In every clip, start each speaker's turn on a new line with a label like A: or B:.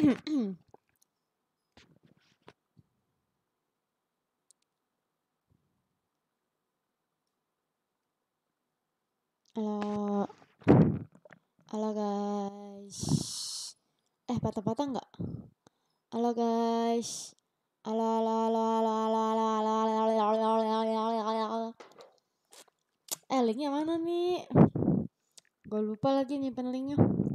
A: Halo, halo guys. Patah-patah nggak? Halo guys. Halo, halo, halo, halo, halo, halo, halo, halo, halo, halo, halo. Linknya mana nih? Gue lupa lagi nyimpen linknya.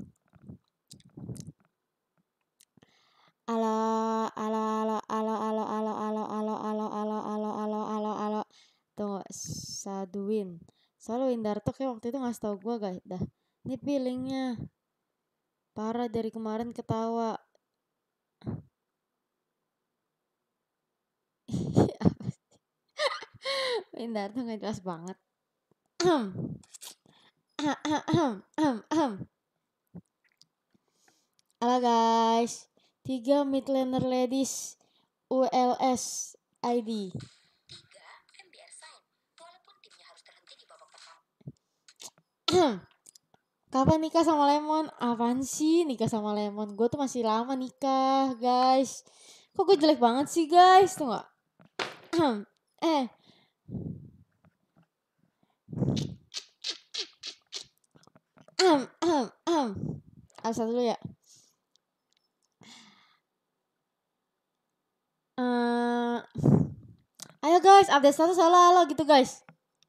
A: Halo, halo, halo, halo, halo, halo, halo, halo, halo, halo, halo, halo, halo, halo. Tunggu, Saduin. Soalnya Windarto kayak waktu itu ngasih tau gue guys. Dah, ini linknya. Parah dari kemarin ketawa. Windarto nggak jelas banget. Halo guys, 3 midlaner ladies ULS ID. Kapan nikah sama Lemon? Apaan sih nikah sama Lemon? Gue tuh masih lama nikah guys. Kok gue jelek banget sih guys, tuh gak? eh Asal dulu ya. Ayo guys, update status halo gitu guys.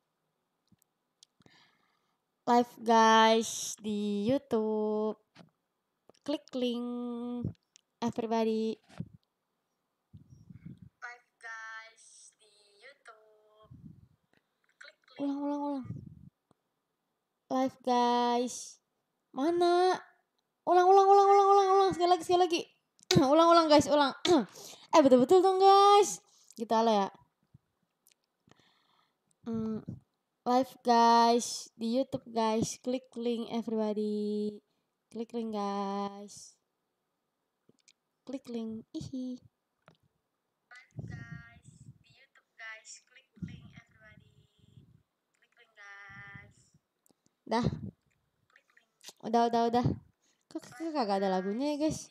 A: Live guys di YouTube. Klik link everybody. Live guys di YouTube. Klik link. Ulang. Live guys. Mana? Ulang. Sekali lagi. ulang guys, ulang. Betul-betul dong guys. Kita lah ya. Live guys di YouTube guys. Klik link everybody. Klik link guys. Klik link. Ihi. Live guys di YouTube guys. Klik link everybody. Klik link guys. Dah. Udah. Kok kagak ada lagunya ya guys?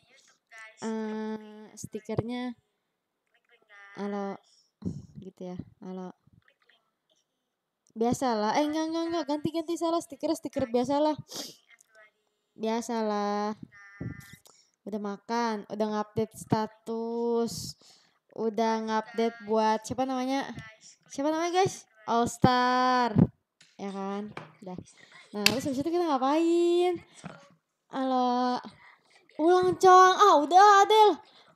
A: Stikernya. Halo. Gitu ya. Halo. Biasalah. Enggak. Ganti salah stiker biasalah. Biasalah. Udah makan, udah ngupdate status. Udah ngupdate buat siapa namanya guys? All Star. Ya kan? Udah. Nah, terus habis itu kita ngapain? Halo. Ulang cong. Udah Adel.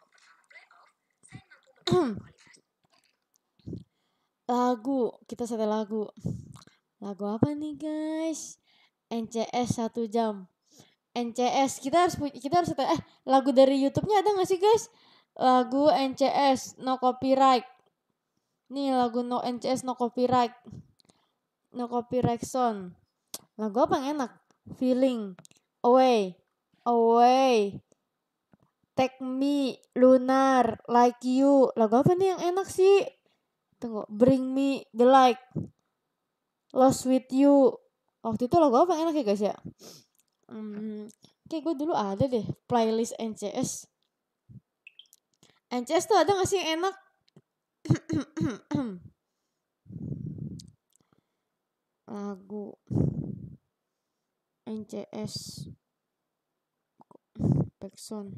A: Lagu, kita setel lagu. Lagu apa nih guys? NCS 1 jam. NCS kita harus setel. Lagu dari YouTube-nya ada gak sih guys? Lagu NCS no copyright. Nih lagu no NCS no copyright. No copyright song. Lagu apa yang enak? Feeling. Away. Take me. Lunar. Like you. Lagu apa nih yang enak sih? Tunggu. Bring me the light. Lost with you. Waktu itu lagu apa yang enak ya guys ya? Kayak gue dulu ada deh playlist NCS. NCS tuh ada gak sih yang enak? Lagu NCS backsound.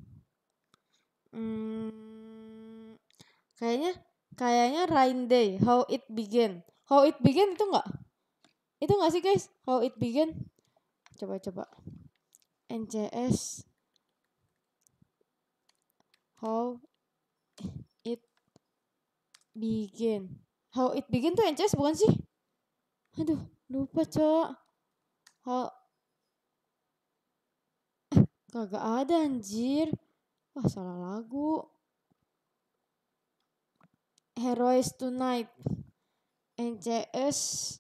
A: Kayaknya Rain Day, How It Began. How It Began itu enggak? Itu enggak sih guys? How It Began. Coba. NCS How It Began. How It Began tuh NCS bukan sih? Aduh, lupa, Cok. Kagak ada anjir. Wah, salah lagu. Heroes Tonight. NCS.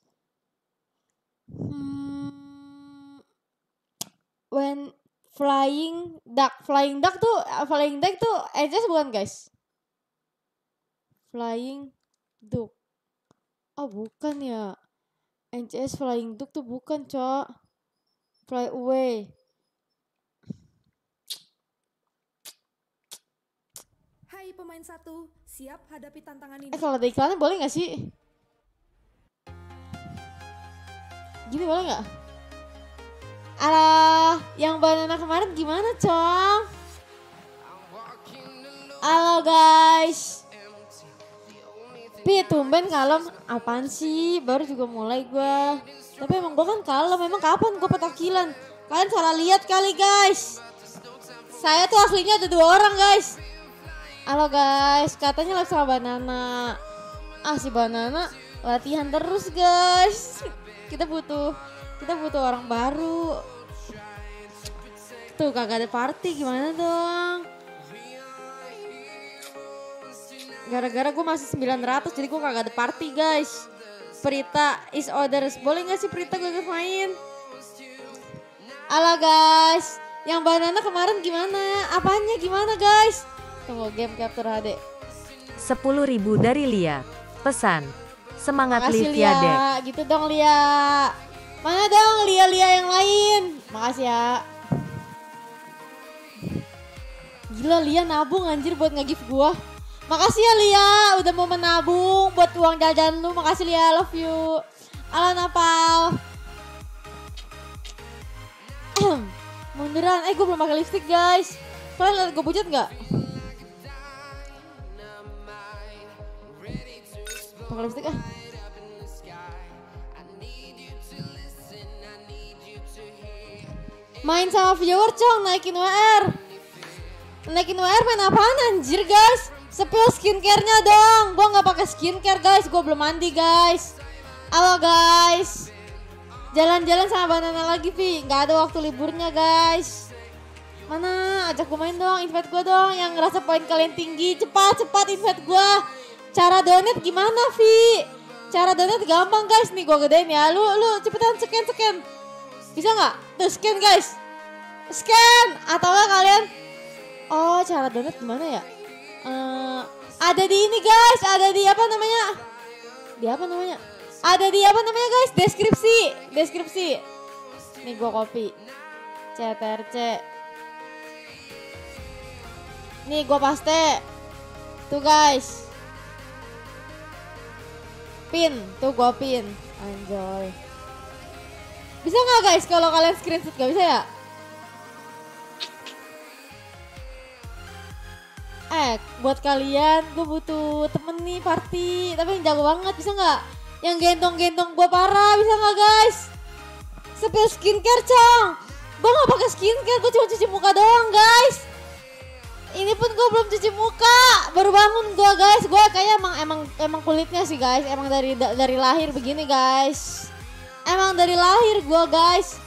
A: When Flying Duck tuh NCS bukan guys? Flying Duck. Bukan ya. NCS Flying Duck tuh bukan, Cok. Fly Away.
B: pemain 1, siap hadapi tantangan ini.
A: Kalau ada iklannya boleh gak sih? Gini boleh gak? Alah, yang banana kemarin gimana, Cong? Halo guys. Pi, tumben kalem. Apaan sih? Baru juga mulai gue. Tapi emang gue kan kalem. Emang kapan gue petakilan? Kalian salah lihat kali guys. Saya tuh aslinya ada 2 orang guys. Halo guys, katanya live sama Banana. Si Banana latihan terus guys. Kita butuh orang baru. Tuh kagak ada party, gimana dong? Gara-gara gue masih 900 jadi gue kagak ada party guys. Prita is orders. Boleh gak sih Prita gue main? Halo guys, yang Banana kemarin gimana? Apanya gimana guys? Tunggu game capture HD.
C: 10.000 dari Lia. Pesan. Semangat
A: Makasih
C: Livia
A: Lia,
C: Dek.
A: gitu dong Lia. Mana dong Lia-Lia yang lain? Makasih ya. Gila Lia nabung anjir buat nge-give gua. Makasih ya Lia, udah mau menabung buat uang jajan lu. Makasih Lia, love you. Halo Napal. Munduran, gue belum pakai lipstick guys. Kalian liat gue pucat gak? Pakai lipstick ah. Main sama viewer Cong, naikin WR. Naikin WR main apaan anjir guys? Spill skincare-nya dong. Gue gak pakai skincare guys, gue belum mandi guys. Halo guys. Jalan-jalan sama Banana lagi Vi, gak ada waktu liburnya guys. Mana, ajak gue main dong, invite gue dong. Yang ngerasa poin kalian tinggi, cepat invite gue. Cara donate gimana Vi? Cara donate gampang guys, nih gue gedein ya. Lu cepetan scan. Bisa gak? Tuh scan guys. Scan, atau gak kalian? Oh cara donate gimana ya? Ada di ini guys, ada di apa namanya? Ada di apa namanya guys? Deskripsi. Nih gua copy. CTRC. Nih gua paste. Tuh guys. Pin, tuh gua pin. Anjoy. Bisa nggak guys kalau kalian screenshot? Gak bisa ya? Buat kalian gue butuh temen nih party. Tapi yang jago banget, bisa nggak? Yang gendong gue parah, bisa nggak guys? Spill skincare Cong. Gue nggak pakai skincare, gue cuma cuci muka doang guys. Ini pun gue belum cuci muka, baru bangun gue guys. Gue kayak emang kulitnya sih guys, emang dari lahir begini guys. Emang dari lahir gue guys.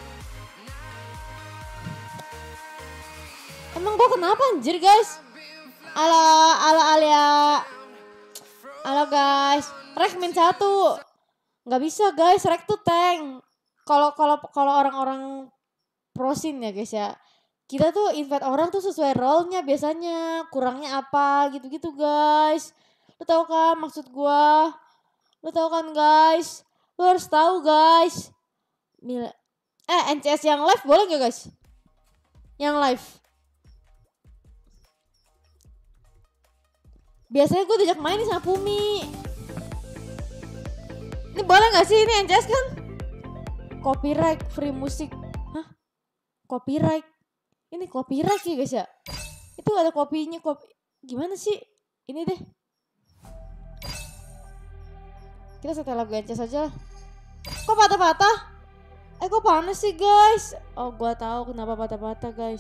A: Emang gue kenapa anjir guys? Alia. Halo guys. Rek min 1. Gak bisa guys, rek tuh tank. Kalau orang-orang prosin ya guys ya. Kita tuh invite orang tuh sesuai role-nya biasanya. Kurangnya apa gitu-gitu guys. Lu tahu kan maksud gue? Lu tahu kan guys? Lu harus tahu guys. NCS yang live boleh gak guys? Yang live. Biasanya gue diajak main nih sama Pumi. Ini boleh gak sih ini NCS kan? Copyright free musik. Hah? Copyright. Ini copyright ya guys ya? Itu ada kopinya. Gimana sih? Ini deh. Kita setel lagu NCS aja. Kok patah-patah? Kok panas sih guys? Oh gue tahu kenapa patah-patah guys.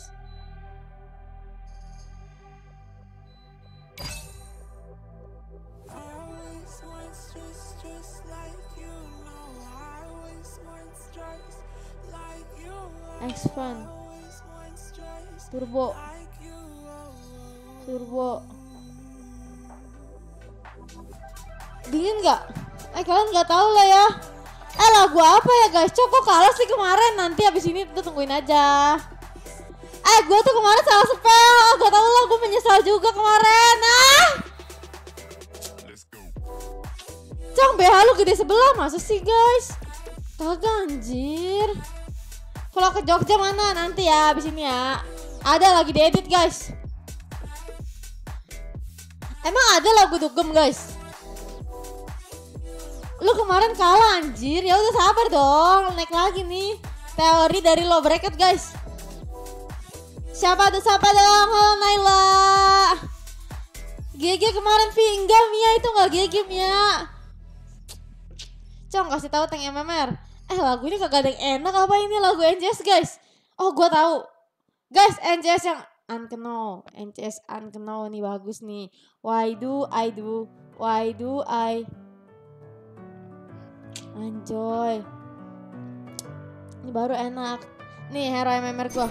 A: Expand Turbo dingin nggak? Kalian nggak tahu lah ya. Lagu apa ya guys? Kok kalah sih kemarin? Nanti abis ini tuh tungguin aja. Gue tuh kemarin salah spell. Gak tau lah, gue menyesal juga kemarin. Cong BH lu gede sebelah, masa sih guys? Kagak anjir. Kalau ke Jogja mana nanti ya abis ini ya. Ada lagi diedit guys. Emang ada lagu dugem guys? Lu kemarin kalah anjir. Ya udah sabar dong. Naik lagi nih. Teori dari low bracket guys. Siapa dong? Halo Naila. GG kemarin Vi. Enggak Mia, itu enggak GG Mia. Cong kasih tahu Tank MMR. Lagu ini kagak ada yang enak apa ini lagu NCS guys? Oh gua tahu. Guys NCS yang Unknown. NCS Unknown nih bagus nih. Why do I Anjoy. Ini baru enak. Nih hero MMR gua.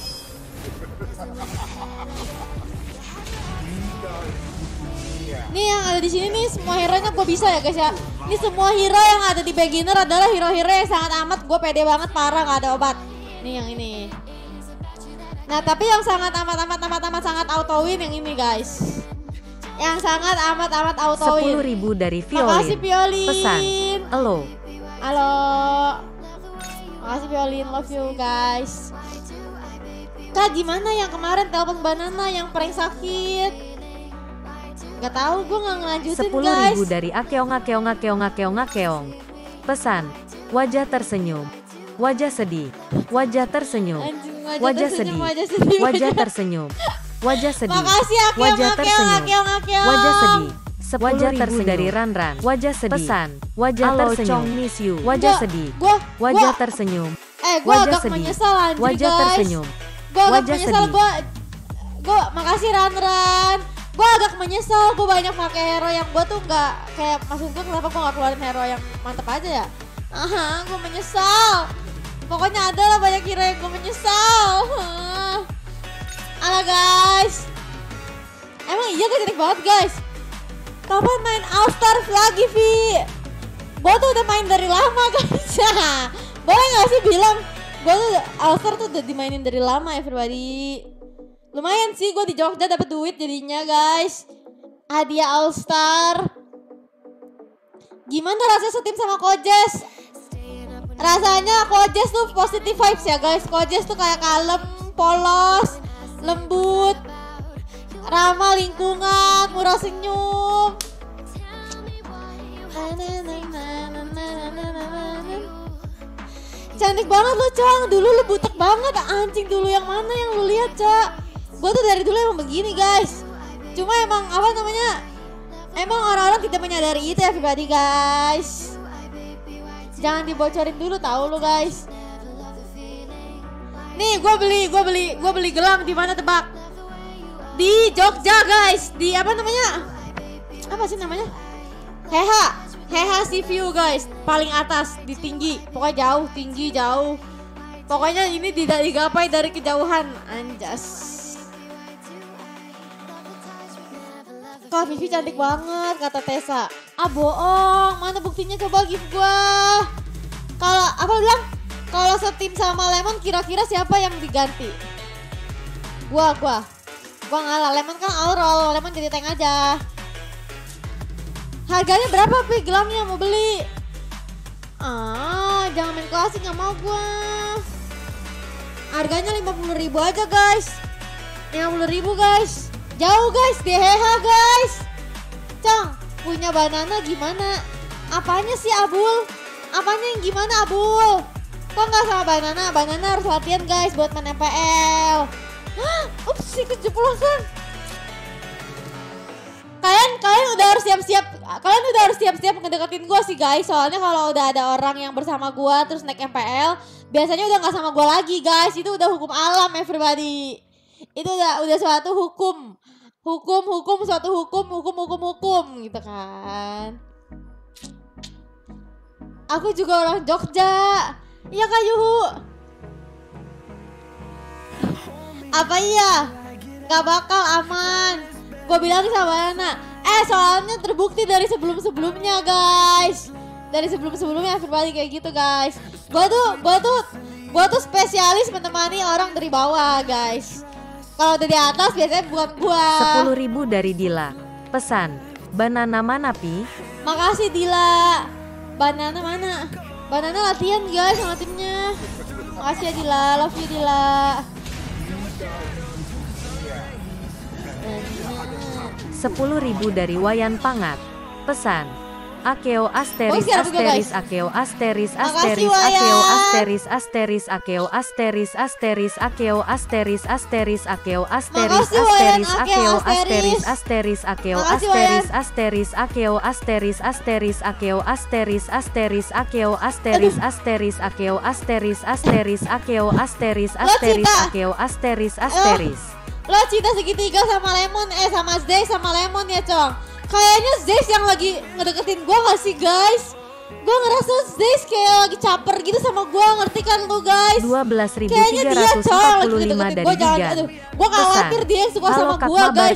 A: Nih yang ada di sini nih semua hero-nya gue bisa ya guys ya. Ini semua hero yang ada di beginner adalah hero-hero yang sangat amat gue pede banget parah gak ada obat. Nih yang ini. Nah tapi yang sangat amat sangat auto win yang ini guys. Yang sangat amat auto win.
C: 10.000 dari Violin.
A: Makasih Violin.
C: Pesan. Halo.
A: Makasih Violin, love you guys. Kak gimana yang kemarin telepon Banana yang prank sakit? Gak tahu, gue gak ngelanjutin
C: 10.000
A: guys.
C: dari Akeong. Pesan. Wajah tersenyum. Wajah sedih. Wajah tersenyum.
A: Anjing,
C: Wajah sedih. Wajah tersenyum. Wajah sedih.
A: Makasih Akeong,
C: Wajah tersenyum.
A: Akeong.
C: Wajah sedih. Wajah tersenyum dari Ranran. Wajah sedih. Pesan. Wajah tersenyum. Miss you. Wajah sedih. Wajah tersenyum.
A: Gue agak menyesal anjir
C: Wajah
A: guys.
C: tersenyum.
A: Gue agak
C: Wajah
A: menyesal.
C: sedih.
A: Gue makasih Ranran. Gue agak menyesal. Gue banyak pakai hero yang gue tuh nggak kayak, maksud gue kenapa gue nggak keluarin hero yang mantep aja ya? Gue menyesal. Pokoknya ada lah banyak hero yang gue menyesal. Alah guys. Emang iya gue cantik banget guys. Kapan main All Stars lagi Vi? Gue tuh udah main dari lama guys. Boleh gak sih bilang gue tuh All Stars tuh udah dimainin dari lama everybody. Lumayan sih gue di Jogja dapet duit jadinya guys. Hadiah All Star. Gimana rasanya setim sama Kojes? Rasanya Kojes tuh positive vibes ya guys. Kojes tuh kayak kalem, polos, lembut, ramah lingkungan, murah senyum. Cantik banget lu Cong. Dulu lu butek banget anjing. Dulu yang mana yang lu lihat Cok? Gue tuh dari dulu emang begini guys. Cuma emang apa namanya, emang orang-orang tidak menyadari itu ya everybody guys. Jangan dibocorin dulu tahu lu guys. Nih gue beli gelang di mana tebak? Di Jogja guys. Di apa namanya? Apa sih namanya? Heha Sea View guys. Paling atas di tinggi. Pokoknya jauh, tinggi jauh. Pokoknya ini tidak digapai dari kejauhan. Anjas. Kak Vivi cantik banget kata Tessa. Bohong, mana buktinya coba give gua. Kalau apa bilang? Kalau setim sama Lemon kira-kira siapa yang diganti? Gua ngalah. Lemon kan all-roll, Lemon jadi tank aja. Harganya berapa Pi gelangnya mau beli? Jangan main klasik nggak mau gua. Harganya 50.000 aja guys. 50.000 guys. Jauh guys, DHH guys. Cong, punya Banana gimana? Apanya sih Abul? Apanya yang gimana Abul? Kok nggak sama Banana? Banana harus latihan guys buat main MPL. Ups, sih keceplosan. Kalian udah harus siap-siap. Kalian udah harus siap-siap ngedeketin gue sih guys. Soalnya kalau udah ada orang yang bersama gue terus naik MPL, biasanya udah nggak sama gue lagi guys. Itu udah hukum alam everybody. Itu udah suatu hukum suatu hukum gitu kan. Aku juga orang Jogja. Iya Kak Yuhu. Apa iya? Gak bakal aman. Gue bilang sama Nana. Soalnya terbukti dari sebelum-sebelumnya guys. Dari sebelum-sebelumnya everybody kayak gitu guys. Gue tuh spesialis menemani orang dari bawah guys. Kalau udah di atas biasanya bukan gua.
C: 10.000 dari Dila. Pesan. Banana mana Pi?
A: Makasih Dila. Banana mana? Banana latihan guys sama timnya. Makasih ya Dila. Love you Dila.
C: 10.000 dari Wayan Pangat. Pesan. Akeo asteris asteris akeo asteris asteris akeo asteris asteris akeo asteris asteris akeo asteris asteris akeo asteris asteris akeo asteris asteris akeo asteris asteris akeo asteris asteris akeo asteris asteris akeo asteris asteris akeo asteris asteris akeo asteris asteris akeo asteris asteris.
A: Lo cinta segitiga sama Lemon sama Zay sama Lemon ya Cong. Kayaknya Zeus yang lagi ngedeketin gue gak sih guys? Gue ngerasa Zeus kayak lagi caper gitu sama gue, ngerti kan lu guys?
C: 12.345 dari Digan.
A: Gue khawatir dia yang suka sama gue guys.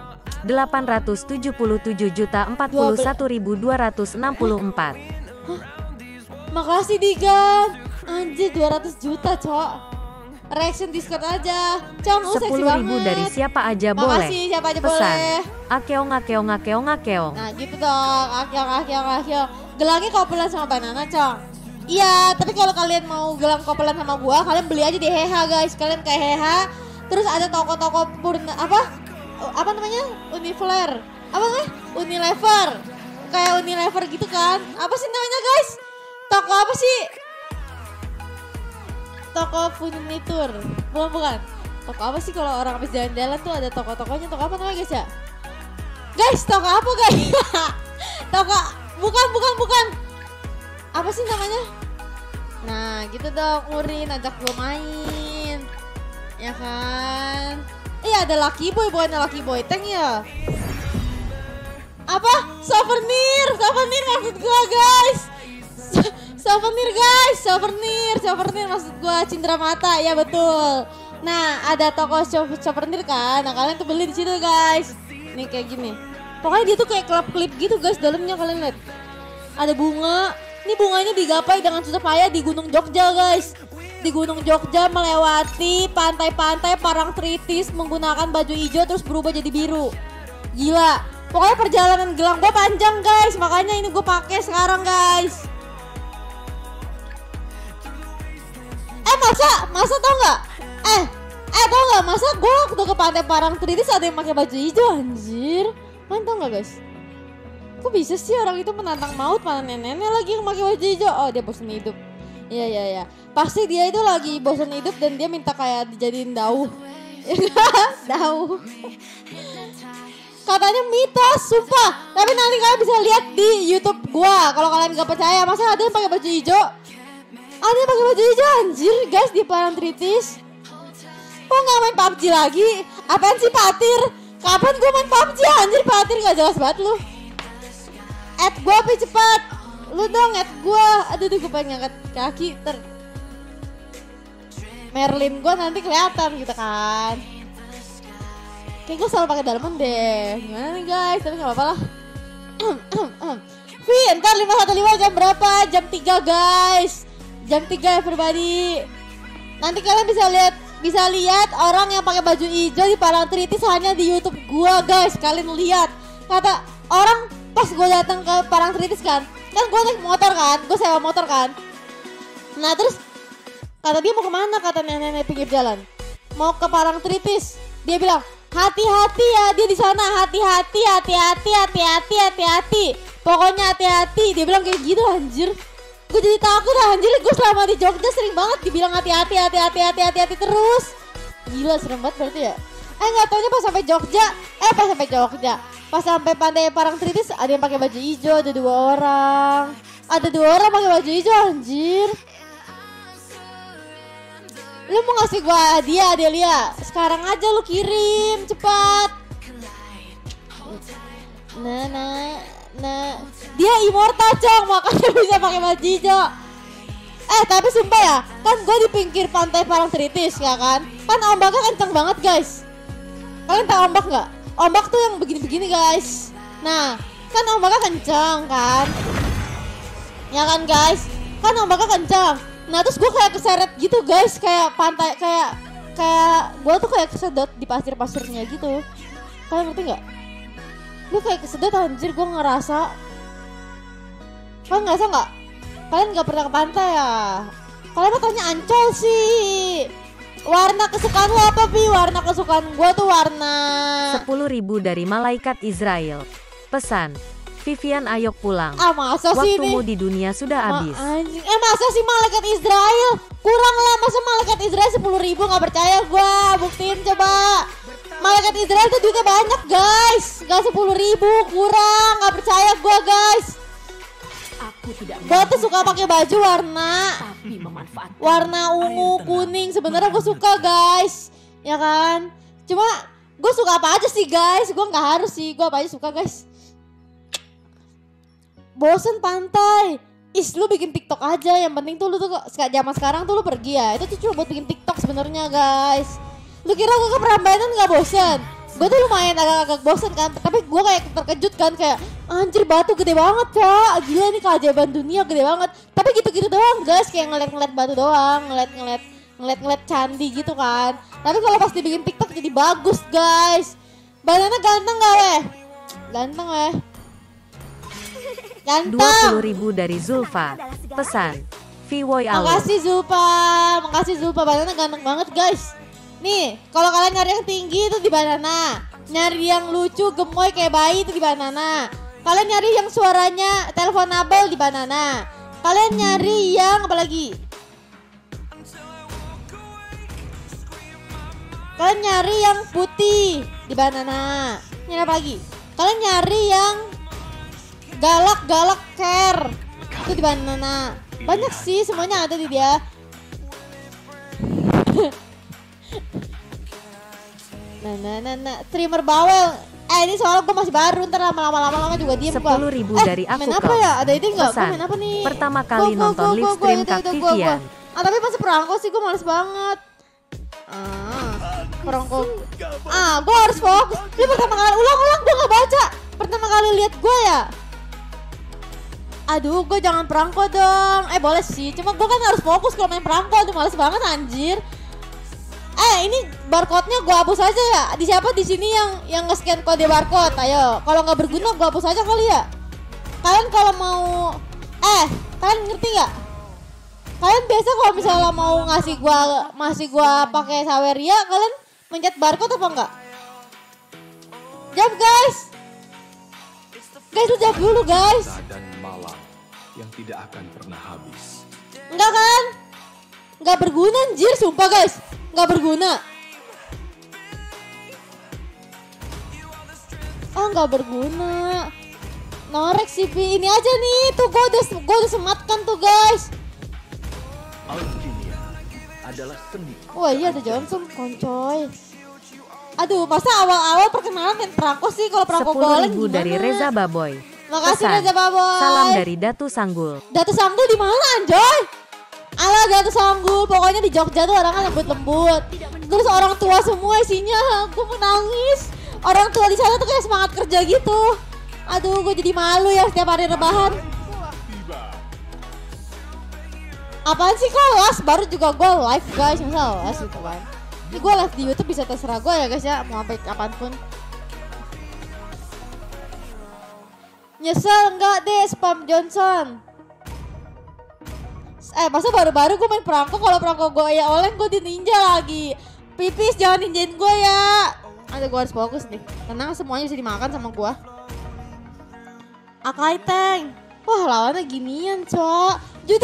C: 877.041.264.
A: Makasih Digan. Anjir 200 juta cok. Reaction Discord aja. Cong,
C: 10.000 dari siapa aja boleh.
A: Makasih siapa aja
C: Pesan.
A: boleh.
C: Akeong akeong akeong akeong.
A: Nah gitu dong. Akeong. Gelangnya kopelan sama Banana Cong. Iya, tapi kalau kalian mau gelang kopelan sama gua, kalian beli aja di Heha guys. Kalian kayak Heha. Terus ada toko-toko apa namanya? Unilever. Apa namanya? Unilever. Kayak Unilever gitu kan. Apa sih namanya guys? Toko apa sih? Toko furnitur, bukan. Toko apa sih kalau orang habis jalan-jalan tuh ada toko-tokonya, toko apa namanya guys ya? Guys, toko apa guys? Toko, bukan. Apa sih namanya? Nah gitu dong, Urin ajak gue main. Ya kan? Iya ada Lucky Boy, bukannya Lucky Boy Tank ya? Apa? Souvenir maksud gue guys. Souvenir maksud gua Cindra Mata ya betul. Nah ada toko souvenir kan, nah kalian tuh beli di situ guys. Nih kayak gini. Pokoknya dia tuh kayak klip guys dalamnya kalian lihat. Ada bunga. Ini bunganya digapai dengan susah payah di Gunung Jogja guys. Di Gunung Jogja melewati pantai-pantai Parangtritis menggunakan baju hijau terus berubah jadi biru. Gila. Pokoknya perjalanan gelang gua panjang guys, makanya ini gua pakai sekarang guys. Masa tau nggak? Tau nggak? Masa gue waktu ke pantai Parangtritis ada yang pakai baju hijau anjir. Kalian tau nggak guys? Kok bisa sih orang itu menantang maut mana nenek-nenek lagi yang pakai baju hijau? Oh dia bosan hidup. Iya. Pasti dia itu lagi bosan hidup dan dia minta kayak dijadiin dauh. Dauh. Katanya mitos, sumpah. Tapi nanti kalian bisa lihat di YouTube gua. Kalau kalian nggak percaya, masa ada yang pakai baju hijau? Ada yang pakai baju hijau anjir guys di Parangtritis. Kok gak main PUBG lagi? Apaan sih Patir? Kapan gue main PUBG anjir? Patir gak jelas banget lu. Add gue apa cepat. Lu dong add gue. Aduh gue pengen ngangkat kaki Merlin gue nanti kelihatan gitu kan. Kayak gue selalu pakai daleman deh. Gimana nih guys? Tapi gak apa-apa lah. Ntar 515 jam berapa? Jam 3 guys. Jam 3 everybody. Nanti kalian bisa lihat orang yang pakai baju hijau di Parangtritis hanya di YouTube gua guys. Kalian lihat. Kata orang pas gua datang ke Parangtritis kan gua naik motor kan, gua sewa motor kan. Nah terus kata dia mau kemana, kata nenek-nenek pinggir jalan. Mau ke Parangtritis. Dia bilang hati-hati ya dia di sana, hati-hati. Pokoknya hati-hati. Dia bilang kayak gitu anjir. Gue jadi takut anjir, gue selama di Jogja sering banget dibilang hati-hati terus. Gila serem banget berarti ya. Gak taunya pas sampai Jogja, pas sampai pantai Parangtritis ada yang pakai baju hijau, ada 2 orang. Ada 2 orang pakai baju hijau anjir. Lu mau ngasih gue hadiah Adelia? Sekarang aja lu kirim, cepat. Nah, dia immortal Cong, makanya bisa pakai baju hijau. Tapi sumpah ya, kan gue di pinggir pantai Parangtritis ya kan. Kan ombaknya kenceng banget guys. Kalian tahu ombak nggak? Ombak tuh yang begini-begini guys. Nah, kan ombaknya kenceng kan. Ya kan guys, kan ombaknya kenceng. Nah terus gue kayak keseret gitu guys, kayak pantai, kayak gue tuh kayak kesedot di pasir-pasirnya gitu. Kalian ngerti nggak? Gue kayak kesedot anjir, gue ngerasa. Kalian ngerasa nggak? Kalian nggak pernah ke pantai ya? Kalian mau tanya Ancol sih. Warna kesukaan lo apa, Pi? Warna kesukaan gue tuh warna
C: 10.000 dari Malaikat Israel. Pesan, Vivian ayo pulang.
A: masa sih
C: Waktumu
A: ini?
C: di dunia sudah habis.
A: Anjing, masa sih Malaikat Israel? Kurang lah, masa Malaikat Israel 10.000, gak percaya gue. Buktiin coba. Malaikat Israel tuh duitnya banyak guys. Gak 10.000, kurang, gak percaya gue guys. Gue tuh suka pakai baju warna ungu, kuning. Sebenarnya gue suka guys, ya kan? Cuma gue suka apa aja sih guys. Gue nggak harus sih, gue apa aja suka guys. Bosen pantai. Lu bikin TikTok aja. Yang penting tuh lu tuh zaman sekarang tuh lu pergi ya. Itu tuh cuma buat bikin TikTok sebenarnya guys. Lu kira gue ke Prambanan nggak bosen? Gue tuh lumayan agak-agak bosen kan. Tapi gue kayak terkejut kan, kayak anjir batu gede banget Cak. Gila nih keajaiban dunia, gede banget. Tapi gitu-gitu doang guys, kayak ngeliat-ngeliat batu doang, ngeliat-ngeliat candi gitu kan. Tapi kalau pas dibikin TikTok jadi bagus guys. Banana ganteng gak weh? Ganteng weh. Ganteng.
C: 20.000 dari Zulfa. Pesan, Viwoy Alo.
A: Makasih Zulfa, Banana ganteng banget guys. Nih, kalau kalian nyari yang tinggi itu di Banana. Nyari yang lucu, gemoy kayak bayi itu di Banana. Kalian nyari yang suaranya teleponable di Banana. Kalian nyari yang apa lagi? Kalian nyari yang putih di Banana. Nyari apa lagi? Kalian nyari yang galak care itu di Banana. Banyak sih, semuanya ada di dia. Nah, streamer bawel. Ini soalnya gue masih baru, ntar lama-lama juga diem gue.
C: 10.000 dari aku
A: main apa ya? Ada ide nggak? Gue
C: Pesan,
A: main apa nih?
C: pertama kali nonton live stream Kak Vivian.
A: Tapi pas perangko sih gue males banget. Perangko. Gue harus fokus. Lu pertama kali ulang gue nggak baca. Pertama kali lihat gue ya. Aduh, gue jangan perangko dong. Boleh sih, cuma gue kan harus fokus kalau main perangko. Aduh, males banget anjir. Ini barcode-nya gue hapus aja ya. Di siapa di sini yang nge-scan kode barcode? Ayo, kalau nggak berguna gue hapus aja kali ya. Kalian kalau mau kalian ngerti nggak? Kalian biasa kalau misalnya mau ngasih gua pakai Saweria, kalian mencet barcode apa enggak? Jawab guys. Guys, lu jawab dulu guys.
D: Dan malam yang tidak akan pernah habis.
A: Enggak kan? Enggak berguna anjir, sumpah guys. Enggak berguna. Enggak berguna. Norek sih, ini aja nih. Tuh gua udah sematkan tuh guys.
D: Alkimia adalah seni.
A: Wah iya ada Johnson, koncoy. Aduh, masa awal-awal perkenalan main perangko sih? Kalau perangko goleng
C: 10.000 dari Reza Baboy.
A: Makasih
C: Pesan,
A: Reza Baboy.
C: salam dari Datu Sanggul.
A: Datu Sanggul di mana anjoy? Alah Datu Sanggul, pokoknya di Jogja tuh orangnya lembut-lembut. Terus orang tua semua isinya, gue menangis. Orang tua di sana tuh kayak semangat kerja gitu. Aduh, gue jadi malu ya setiap hari rebahan. Apaan sih kelas? Baru juga gue live guys, masa les gitu kan. Ini gue live di YouTube bisa terserah gue ya guys ya, mau sampai kapanpun. Nyesel enggak deh spam Johnson. Masa baru-baru gue main perangko, kalau perangko gue ya oleng gue di ninja lagi. Pipis jangan ninjain gue ya. Aduh gue harus fokus nih. Tenang, semuanya bisa dimakan sama gue. Akai Tank. Wah lawannya ginian cok. Judi.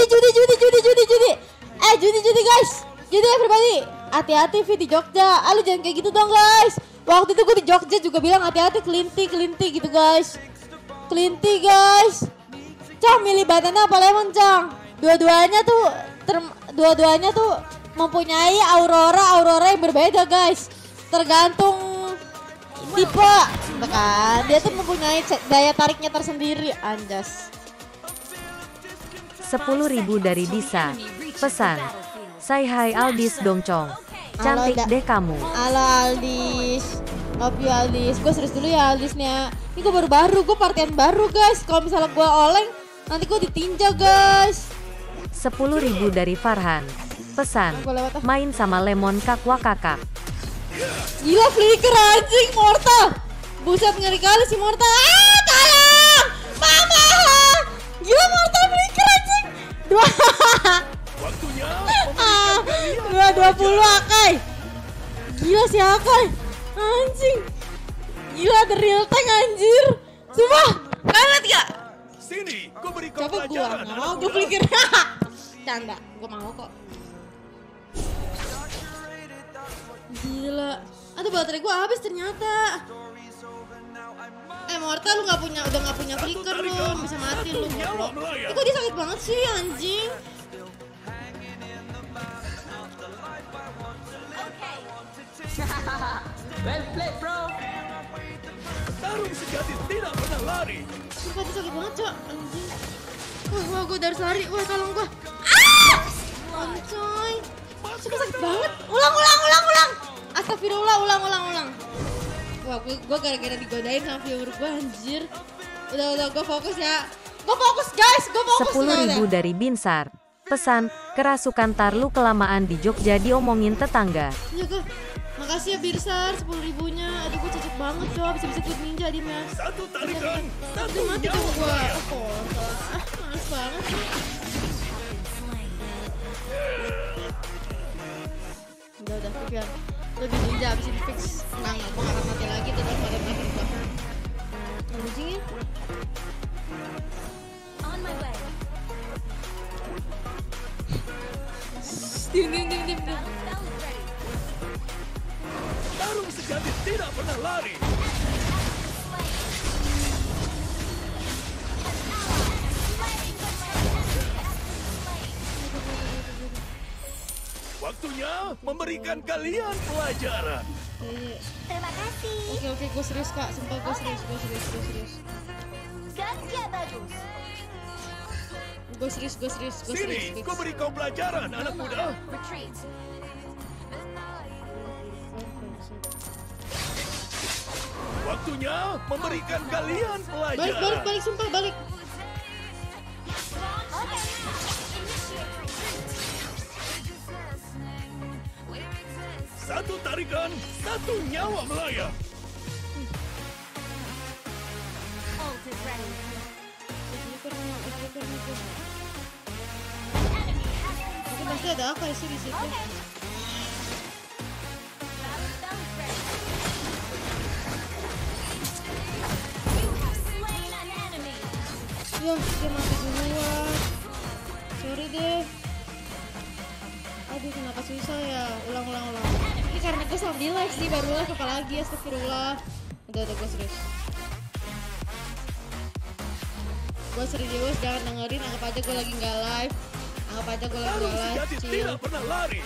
A: Judi guys. Judi everybody. Hati-hati Vi di Jogja. Lu jangan kayak gitu dong guys. Waktu itu gue di Jogja juga bilang hati-hati kelinti gitu guys. Kelinti guys. Cang milih banana apa lemon Cang? Dua-duanya tuh mempunyai aurora yang berbeda guys. Tergantung tipe. Kan dia tuh mempunyai daya tariknya tersendiri anjas.
C: 10.000 dari Disa. Pesan, say hi Aldis dongcong. Cantik deh kamu.
A: Halo Aldis. Love you Aldis. Gue serius dulu ya Aldisnya. Ini gue baru, gue partian baru guys. Kalau misalnya gue oleng, nanti gue ditinja guys.
C: 10.000 dari Farhan. Pesan, main sama Lemon kakwa kakak.
A: Gila flicker anjing Mortal. Buset ngeri kali si Mortal. Tolong Mama. Gila Mortal flicker anjing. 220 Akai. Jakai. Anjing. Gila, ada real tank anjir. Sumpah, kalian liat gak?
D: Sini, gue beri kau
A: Coba gua,
D: pelajaran.
A: gak mau gue flicker. Canda, gue mau kok. Gila. Aduh, baterai gue habis ternyata. Morta, lu udah gak punya flicker lu, bisa mati lu. Kok dia sakit banget sih anjing.
E: Well played, bro.
D: Tarung sejati tidak pernah lari.
A: Sumpah dia sakit banget, Cok. Anjing. Wah, gue dari lari. Wah, tolong gue. Ancoy. Sumpah sakit banget. Ulang. Astagfirullah, ulang. Wah, gue gara-gara digodain sama viewer gue, anjir. Udah, gue fokus ya. Gue fokus, guys. Gue fokus.
C: 10.000 dari Binsar. Pesan, kerasukan Tarlu kelamaan di Jogja diomongin tetangga.
A: Iya, gue. Makasih ya Birsar, 10.000-nya. Aduh, gue cocok banget, Cok. Bisa klip ninja di match.
D: Satu tarikan, satu
A: Udah mati
D: nyawa
A: dong gue.
D: melayang.
A: Males banget sih. Udah, Vivian. Udah di ninja, abis ini fix. Nggak, gue gak akan mati lagi. Tetap ada mati gue. Anjingin.
B: On my way.
A: Dim.
D: Tarung sejati tidak pernah lari. Waktunya memberikan kalian pelajaran.
B: Terima kasih.
A: Oke, gue serius kak. Sumpah gue serius.
B: Ganja bagus.
A: Gue serius.
D: Sini, gue beri kau pelajaran, anak muda.
B: Retreat.
D: Waktunya memberikan kalian pelajaran.
A: Balik, sumpah balik.
B: Okay. Initiate retreat.
D: Satu tarikan, satu nyawa melayang.
B: Ult is ready.
A: Tapi pasti ada apa sih di situ?
B: Okay. Battle is ready. You have slain an enemy.
A: Yah, dia mati duluan. Sorry deh. Aduh, kenapa susah ya? Ulang. Ini karena gue sama di live sih, baru live apalagi, astagfirullah. Udah, gue serius. Gue serius, jangan dengerin, anggap aja gue lagi nggak live.
D: Tarung sejati
A: Chill.
D: tidak pernah lari.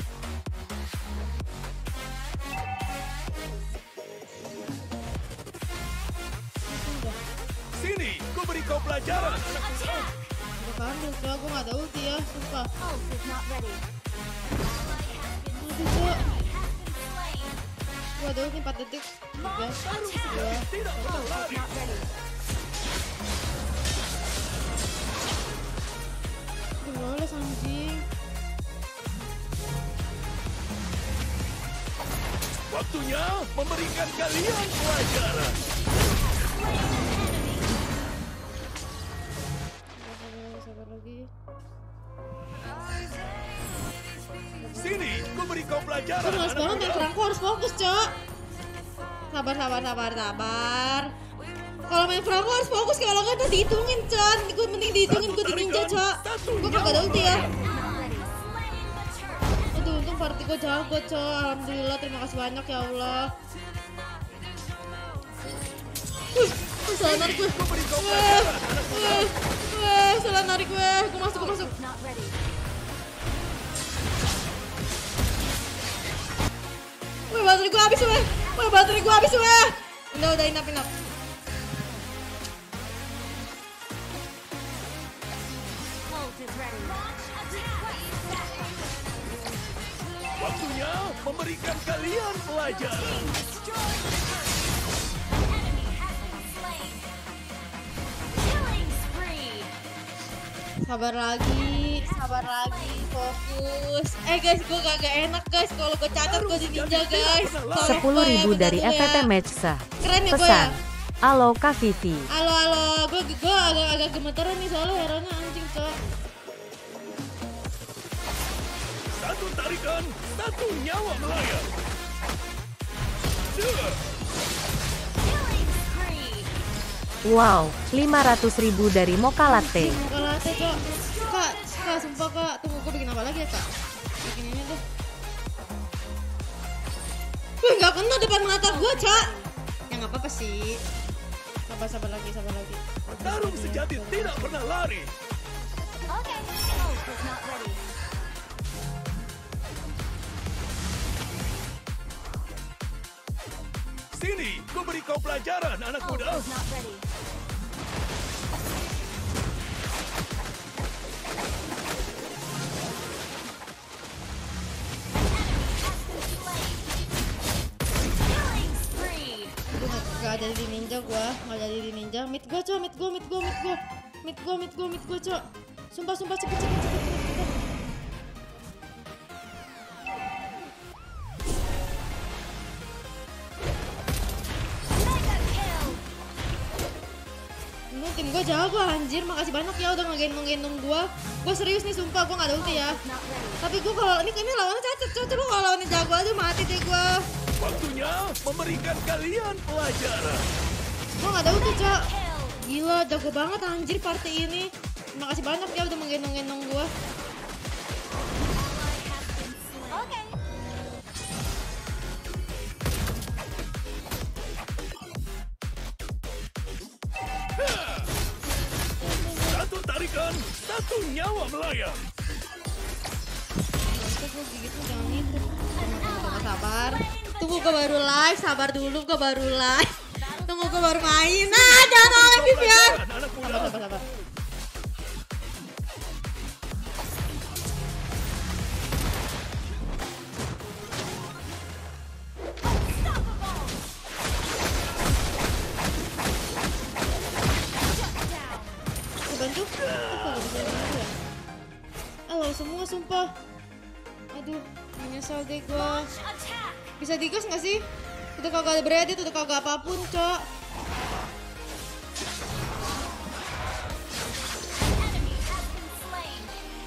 D: Sini, gue beri kau pelajaran.
B: Attack.
A: Udah kandil, Cok, gue gak ada ulti ya, sumpah.
B: Ult is not ready.
A: Aduh, Cok,
B: Slain.
A: gue ada ulti 4 detik. 3,
D: Tarung
A: 2,
D: sejati tidak pernah lari.
B: Not ready.
A: lolos anjing.
D: Waktunya memberikan kalian pelajaran.
A: Sabar lagi.
D: Sini, gue beri kau pelajaran.
A: Gue males
D: anak
A: banget main
D: muda.
A: perangku, harus fokus, Cok. Sabar. Kalau main perangku harus fokus, kalau nggak tuh dihitungin, Cok. Gue mending dihitungin, gue di ninja, Cok. Gue kagak ada ulti ya. Aduh, untung party gue jago, Cok. Alhamdulillah, terima kasih banyak ya Allah. Salah narik gue.
D: Gue beri kau pelajaran, anak muda.
A: Salah narik gue. Gue masuk.
B: Not ready.
A: Baterai gue habis, weh. Udah, enough.
B: Ult is ready. Launch attack.
D: Waktunya memberikan kalian pelajaran.
B: Destroy the turret. Enemy has been slain. Killing spree.
A: Sabar lagi, fokus. Guys, gue kagak enak guys kalau gue catat gue di ninja guys.
C: 10.000 dari FVT Matchsa.
A: Keren ya gue ya.
C: Pesan, halo Kak Vivi.
A: Halo, gue agak gemeteran nih soalnya heronya anjing, Cok.
D: Satu tarikan, satu nyawa melayang.
B: Killing spree.
C: Wow, 500.000 dari Mocha Latte.
A: Mocha Latte, Cok. Kak, sumpah Kak. Tunggu, gue bikin apa lagi ya, Kak? Bikin ini deh. Wih, gak kena depan mata gue, Cak. Ya gak apa-apa sih. Sabar lagi.
D: Tarung sejati tidak pernah lari.
B: Okay. Ult was not ready.
D: Sini, gue beri kau pelajaran, anak
B: Ult
D: muda.
B: was not ready. Killing spree.
A: Aduh, gak ada di ninja gue. Gak ada di ninja. Mid gue, Cok. Mid gue, Cok. Sumpah, cepet.
B: Mega kill.
A: Ini tim gue jago anjir. Makasih banyak ya udah ngegendong gue. Gue serius nih, sumpah. Gue gak ada ulti ya.
B: Not ready.
A: Tapi gue kalau ini lawannya cacat. Coba kalau lawannya jago aja mati deh gue.
D: Waktunya memberikan kalian pelajaran.
A: Gue gak ada ulti, Cok.
B: Kill.
A: Gila, jago banget anjir party ini. Terima kasih banyak ya udah menggendong-gendong gue.
B: Okay.
D: Satu tarikan, satu nyawa melayang.
A: Masa gue gitu jangan itu. Tunggu, sabar. Tunggu gue baru live, sabar dulu gue baru live. Tunggu gue baru main. Nah, jangan oleh Vivian.
D: Pelajaran, anak muda.
A: Sabar. Bantu? Apa gak bisa bantu ya? Halo semua sumpah. Aduh, menyesal deh gue.
B: Attack.
A: Bisa digas gak sih? Udah kagak ada beredit, udah kagak apapun, Cok.
B: Enemy has been slain.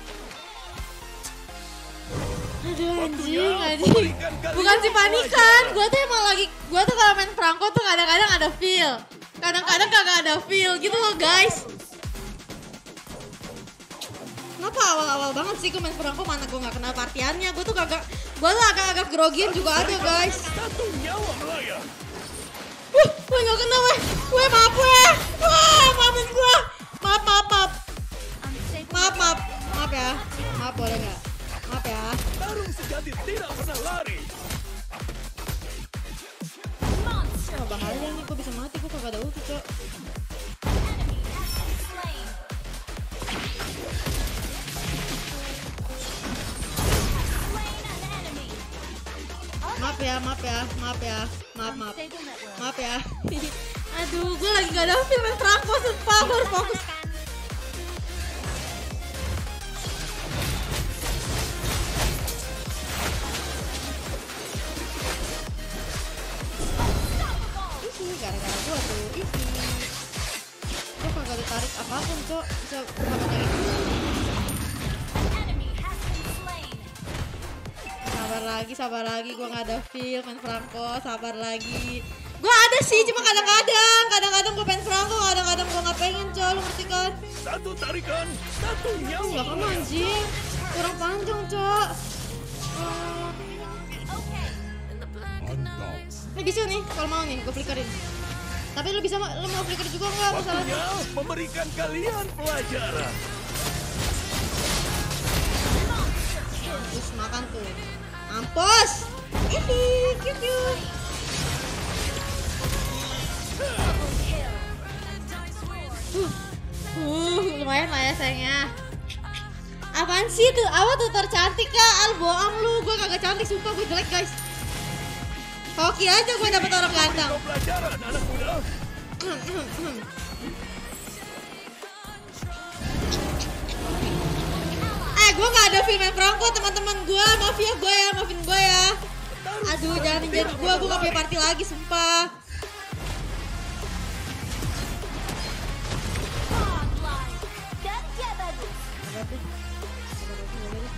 A: Aduh
D: Waktunya
A: anjing.
D: memberikan kalian
A: Bukan sih panikan.
D: pelajaran.
A: Gue tuh emang lagi, gue tuh kalau main Franco tuh kadang-kadang ada feel. Kadang-kadang kagak ada feel gitu loh guys. Kenapa awal-awal banget sih gue main Franco mana gue gak kenal partiannya. Gue tuh agak-agak grogian juga ada guys.
D: Satu nyawa melayang.
A: Wah gak kena weh. Weh maaf weh. Wah maafin gue. Maaf.
B: Unstable.
A: Maaf ya. Maaf boleh gak? Maaf ya.
D: Tarung sejati tidak pernah lari.
B: Monster.
A: Wah bahaya nih gue bisa mati. Gue kagak ada ulti, Cok.
B: Enemy has been slain. Slain an enemy.
A: Maaf ya. Maaf.
B: Unstable network.
A: Maaf ya. Aduh, gue lagi gak ada feel main Franco, sumpah. Gue harus fokus. Ih, gara-gara gue tuh. Ih. Gue kagak ditarik apapun, Cok. Bisa kagak nyari.
B: Enemy has been slain.
A: Sabar lagi. Gue gak ada feel main Franco. Sabar lagi. Gue ada sih, cuma kadang-kadang gue pengen Franco, kadang-kadang gue gak pengen, Cok. Lu ngerti kan?
D: Satu tarikan, satu nyawa
A: Gak kan
D: melayang.
A: anjing. Kurang panjang, Cok.
B: Okay.
A: Ini bisa nih, kalau mau nih, gue flickerin. Tapi lu mau flicker juga nggak masalahnya?
D: Waktunya memberikan kalian pelajaran.
A: Terus makan tuh. Mampus. Ih, cute. Lumayan lah ya sayangnya. Apaan sih tuh? Awal tuh tercantik kak. Al bohong lu, gue kagak cantik sumpah, gue jelek guys. Hoki aja gue dapet orang ganteng.
D: Kau pelajaran, anak muda.
A: Gue gak ada filmin Franco teman-teman gue. Maafin gue ya. Aduh jangan ninggalin gue gak punya party lagi sumpah.
B: Godlike. Dan dia bagus.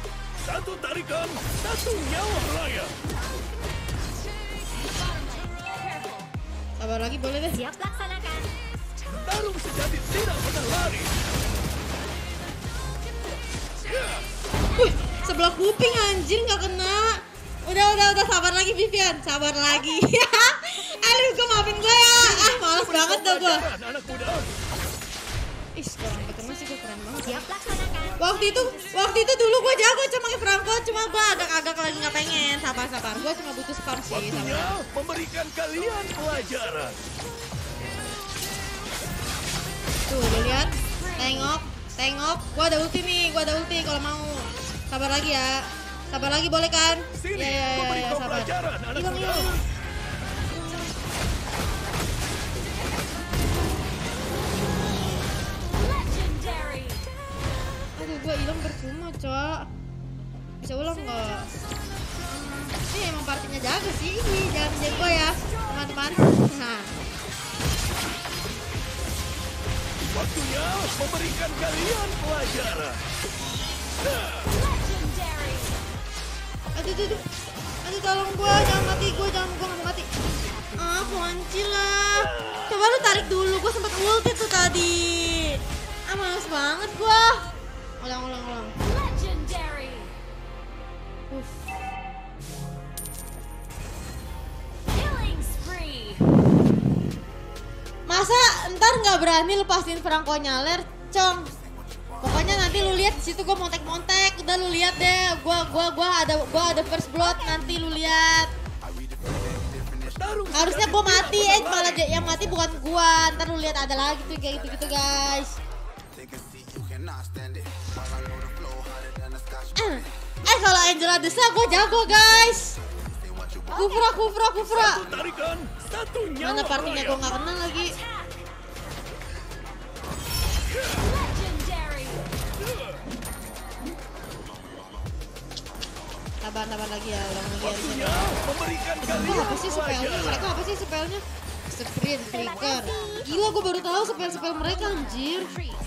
D: Satu tarikan, satu nyawa melayang.
A: Sabar lagi boleh deh.
B: Siap laksanakan.
E: Tarung sejati tidak pernah lari.
A: Wih, sebelah kuping anjir nggak kena. Udah sabar lagi Vivian, sabar lagi. Aduh, gue maafin gue ya. Ah, malas banget dah gue.
E: Pelajaran, anak muda.
A: Ih, kurang ketemu sih gue keren banget.
B: Siap laksanakan.
A: Waktu itu dulu gue jago cuma pakai Franco, cuma gue agak lagi nggak pengen. Sabar. Gue cuma butuh spam sih.
E: Waktunya
A: Sabar.
E: memberikan kalian pelajaran.
A: Tuh, lu lihat. Tengok. Gue ada ulti nih, kalau mau. Sabar lagi ya. Sabar lagi boleh kan?
E: Sini,
A: Ya,
E: memberi kau
A: sabar.
E: pelajaran, anak
A: Hilang.
E: muda.
B: Legendary.
A: Aduh, gue hilang percuma, Cok. Bisa ulang nggak? Ini emang partinya jago sih. Jangan jago ya, teman-teman. Nah.
E: Waktunya memberikan kalian pelajaran.
B: Legendary.
A: Aduh, tolong gue, jangan mati, gue nggak mau mati. Ah, kunci lah. Coba lu tarik dulu, gue sempet ulti tuh tadi. Ah, males banget gue. Ulang.
B: Legendary. Killing spree.
A: Masa ntar nggak berani lepasin Franco nyaler, Cong? Pokoknya nanti lu lihat di situ gue montek. Udah lu lihat deh, gua ada first blood, nanti lu lihat. Harusnya gue mati, malah yang mati bukan gua. Ntar lu lihat ada lagi tuh kayak gitu guys. Kalau Angela Desa gue jago guys. Kufra.
E: Tarikan satu nyawa.
A: Mana partinya gue nggak kenal lagi.
B: Legendary.
A: Sabar lagi ya, ulang lagi
E: Waktunya
A: harusnya.
E: memberikan
A: Itu
E: kalian
A: apa sih spellnya?
E: pelajaran.
A: Mereka apa sih spellnya? Sprint flicker. Gila, gue baru tahu spell mereka anjir.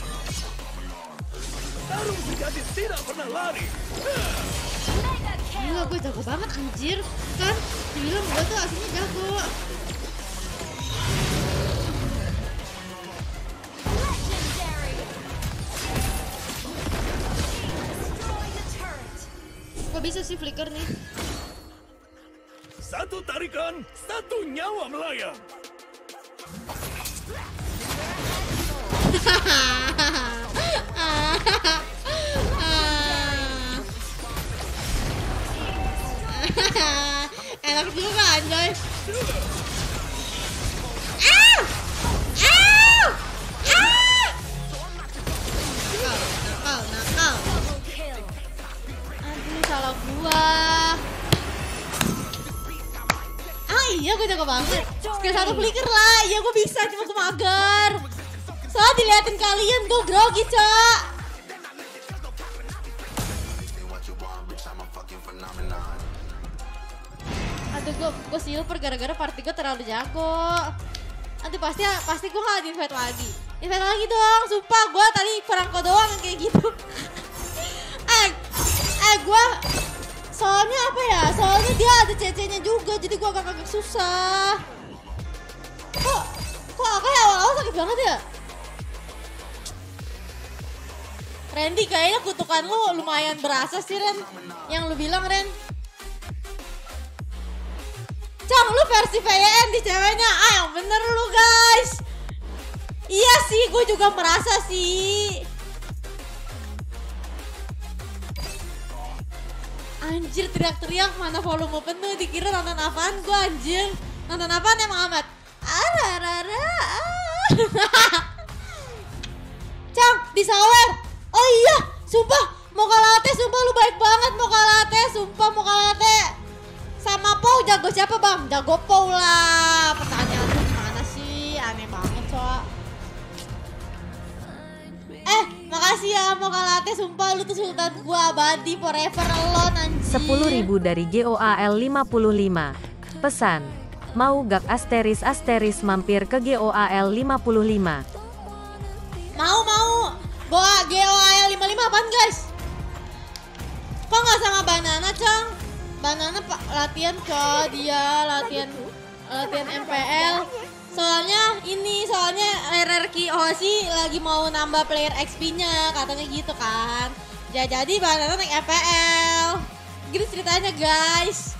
E: Tarung sejati tidak pernah lari.
B: Mega kill.
A: Gila, gue jago banget anjir. Kan dibilang gue tuh aslinya jago.
B: Legendary. Destroy the turret.
A: Kok bisa sih flicker nih?
E: Satu tarikan, satu nyawa melayang.
A: Enak juga anjay. Nakal.
B: Double kill.
A: Aduh, salah gua. Iya, gue jago banget. Skill 1 flicker lah. Iya, gue bisa, cuma gue mager. Soalnya diliatin kalian, gue grogi, Cok. Aduh, gue silver gara-gara party gue terlalu jago. Nanti pasti gue gak di-invite lagi. Invite lagi dong, sumpah. Gue tadi Franco doang yang kayak gitu. Gue soalnya apa ya? Soalnya dia ada CC-nya juga, jadi gue agak susah. Kok kayak awal-awal sakit banget ya? Randy, kayaknya kutukan lu lumayan berasa sih, Ren. Yang lu bilang, Ren. Cang, lu versi VN di ceweknya. Yang bener lu, guys. Iya sih, gue juga merasa sih. Anjir, teriak-teriak mana volume penuh, dikira nonton apaan gue anjir. Nonton apaan emang amat? Cang, disawer. Oh iya, sumpah Mocha Latte, sumpah lu baik banget Mocha Latte, sumpah Mocha Latte. Sama Pau jago siapa bang? Jago Pau lah. Pertanyaan lu gimana sih? Aneh banget soal. Makasih ya Mocha Latte, sumpah lu tuh sultan gua abadi forever alone anjir.
C: 10.000 dari GOAL 55. Pesan. Mau gak asteris mampir ke GOAL 55?
A: Mau. Bawa GOAL 55 apaan guys? Kok nggak sama Banana, Cang? Banana latihan dia latihan MPL Soalnya RRQ Hoshi lagi mau nambah player XP-nya, katanya gitu kan. Ya jadi Banana naik FPL. Gitu ceritanya guys.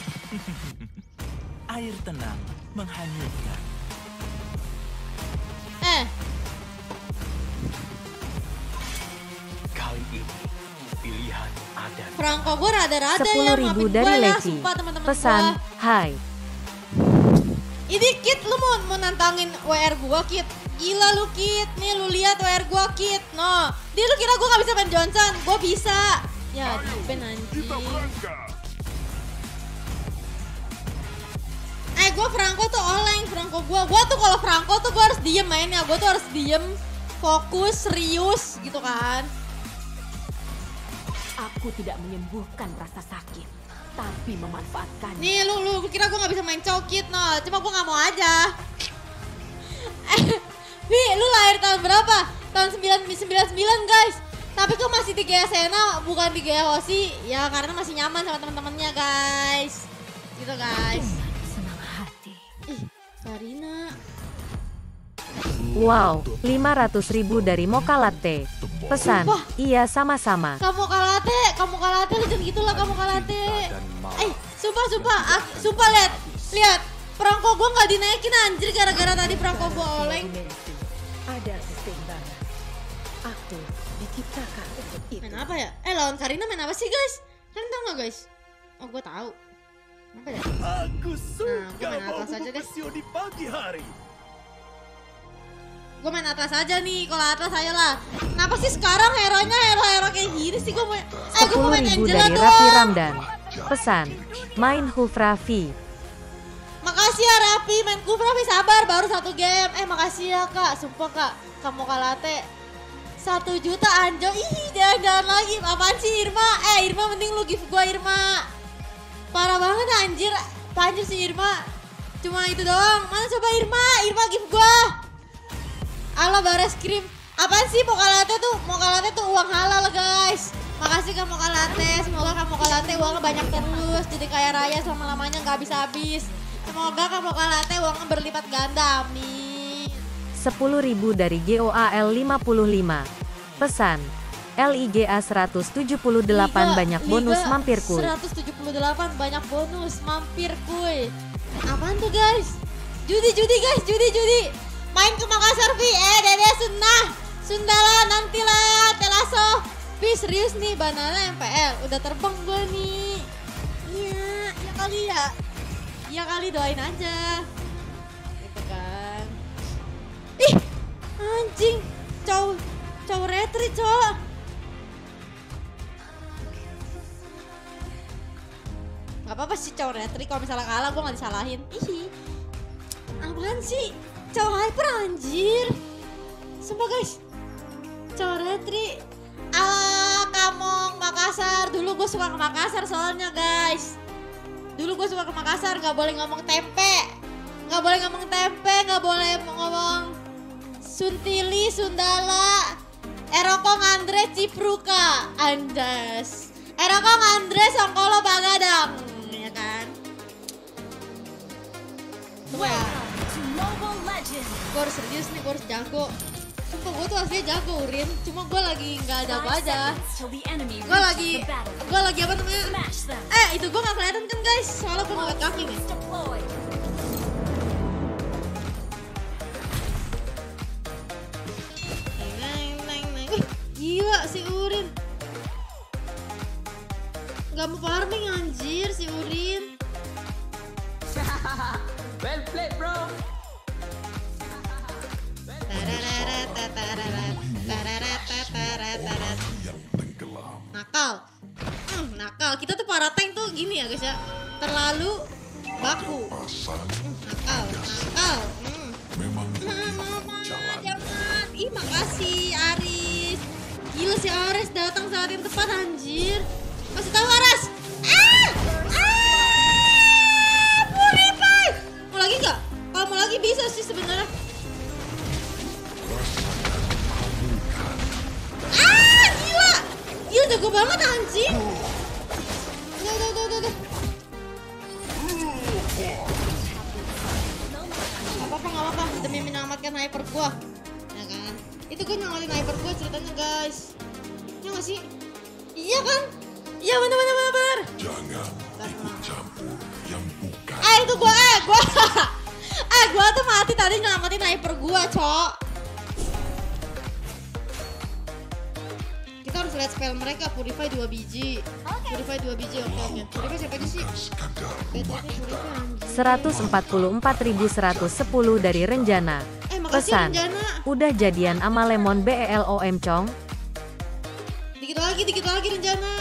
E: Air tenang menghanyutkan. Kali ini pilihan ada.
A: Franco gue rada-rada
C: 10.000 dari Levi. Pesan, hai.
A: Ini Kit, lu mau nantangin WR gua Kit? Gila lu Kit, nih lu lihat WR gua Kit. No, dia lu kira gua gak bisa main Johnson? Gua bisa. Ya, di-ban anjing. Gua Franco tuh oleng, Franco gua tuh kalau Franco tuh gua harus diem mainnya. Gua tuh harus diem, fokus, serius gitu kan.
F: Aku tidak menyembuhkan rasa sakit, tapi memanfaatkan.
A: Nih lu kira gue gak bisa main cokit no, cuma gue gak mau aja. Wi, lu lahir tahun berapa? Tahun 99 guys. Tapi kok masih di GA Sena bukan di GA Hoshi? Ya karena masih nyaman sama teman-temannya guys. Gitu guys.
F: Senang hati.
A: Ih, Karina.
C: Wow, 500.000 dari Mocha Latte. Pesan,
A: Sumpah.
C: iya sama-sama.
A: Kamu kalate lu jangan gitulah kamu kalate. Sumpah lihat. Perangko gue gak dinaikin anjir gara-gara tadi perangko gue oleng.
F: Ada keseimbangan. Aku diciptakan untuk itu.
A: Main apa ya? Lawan Karina main apa sih guys? Kalian tau gak guys? Oh gue tahu. Apa ya?
E: Aku suka
A: gua main
E: bau
A: atas aja
E: bubuk
A: deh.
E: pesio di pagi hari.
A: Gue main Atlas aja nih, kalau Atlas ayo lah. Kenapa sih sekarang hero kayak gini sih gue main? Gue mau main
C: 10.000
A: Angela
C: dari Raffi
A: doang.
C: Ramdan. Pesan, main Hoof Raffi.
A: Makasih ya Raffi, main Kuf Raffi sabar baru 1 game. Makasih ya kak, sumpah kak, kamu kalate 1 juta anjo. Ih jangan lagi, apaan sih Irma? Irma mending lu give gue Irma. Parah banget anjir si Irma. Cuma itu doang, mana coba Irma give gue. Allah bares krim. Apaan sih Mokalate tuh uang halal guys. Makasih Kak Mokalate, semoga Kak Mokalate uangnya banyak terus. Jadi kaya raya selama-lamanya gak habis-habis. Semoga Kak Mokalate uangnya berlipat ganda, amin.
C: 10.000 dari GOAL 55. Pesan, LIGA 178 banyak bonus mampir kuy.
A: 178 banyak bonus mampir kuy. Apaan tuh guys? Judi guys, judi. Main ke Makassar Vi, Dede Sundala nantilah Telaso. Vi serius nih Banana MPL, udah terbang gue nih. Iya kali ya. Iya kali doain aja. Gitu kan. Ih, anjing. Cow retreat, cowok. Gak apa-apa sih cow retreat, kalau misalnya kalah gue gak disalahin. Ih, apaan sih? Cow hyper anjir. Sumpah guys. Cow retreat. Kamong Makassar. Dulu gue suka ke Makassar soalnya guys. Gak boleh ngomong tempe. Gak boleh ngomong Suntili, Sundala, Erokong Andre Cipruka, Anjas. Erokong Andre Songkolo Bagadang, ya kan? Tunggu ya.
B: Mobile Legends.
A: Gue harus serius nih, gue harus jago. Sumpah gue tuh aslinya jago Urin, cuma gue lagi gak jago
B: 5
A: aja.
B: seconds till the enemy
A: Gue
B: reaches the battle.
A: lagi apa namanya?
B: Smash them.
A: Itu gue gak kelihatan kan guys, soalnya gue ngeliat kaki nih.
B: Deploy.
A: Wih, gila si Urin. Gak mau farming anjir si Urin.
G: Well played, bro.
A: Nakal. Kita tuh para tank tuh gini ya guys ya. Terlalu baku. Nakal. Jangan. Ih makasih Aris. Gila si Aris datang saat yang tepat anjir. Kasih tahu Aris. Puripai. Mau lagi nggak? Kalau mau lagi bisa sih sebenarnya. Gila jago banget anjing. Udah. Gak apa-apa demi menyelamatkan hyper gua. Ya kan? Itu gue nyelamatin hyper gua ceritanya guys. Ya nggak sih? Iya kan? Iya bener.
G: Jangan ikut campur yang bukan.
A: Itu gua gua tuh mati tadi nyelamatin hyper gua, Cok. Kita harus lihat spell mereka. Purify 2 biji. Purify 2 biji, oke. Purify siapa aja sih?
G: Sekadar
A: Purify anjing.
C: 144.410 dari Renjana.
A: Makasih
C: Pesan,
A: Renjana.
C: udah jadian ama Lemon BELOM Cong?
A: Dikit lagi Renjana.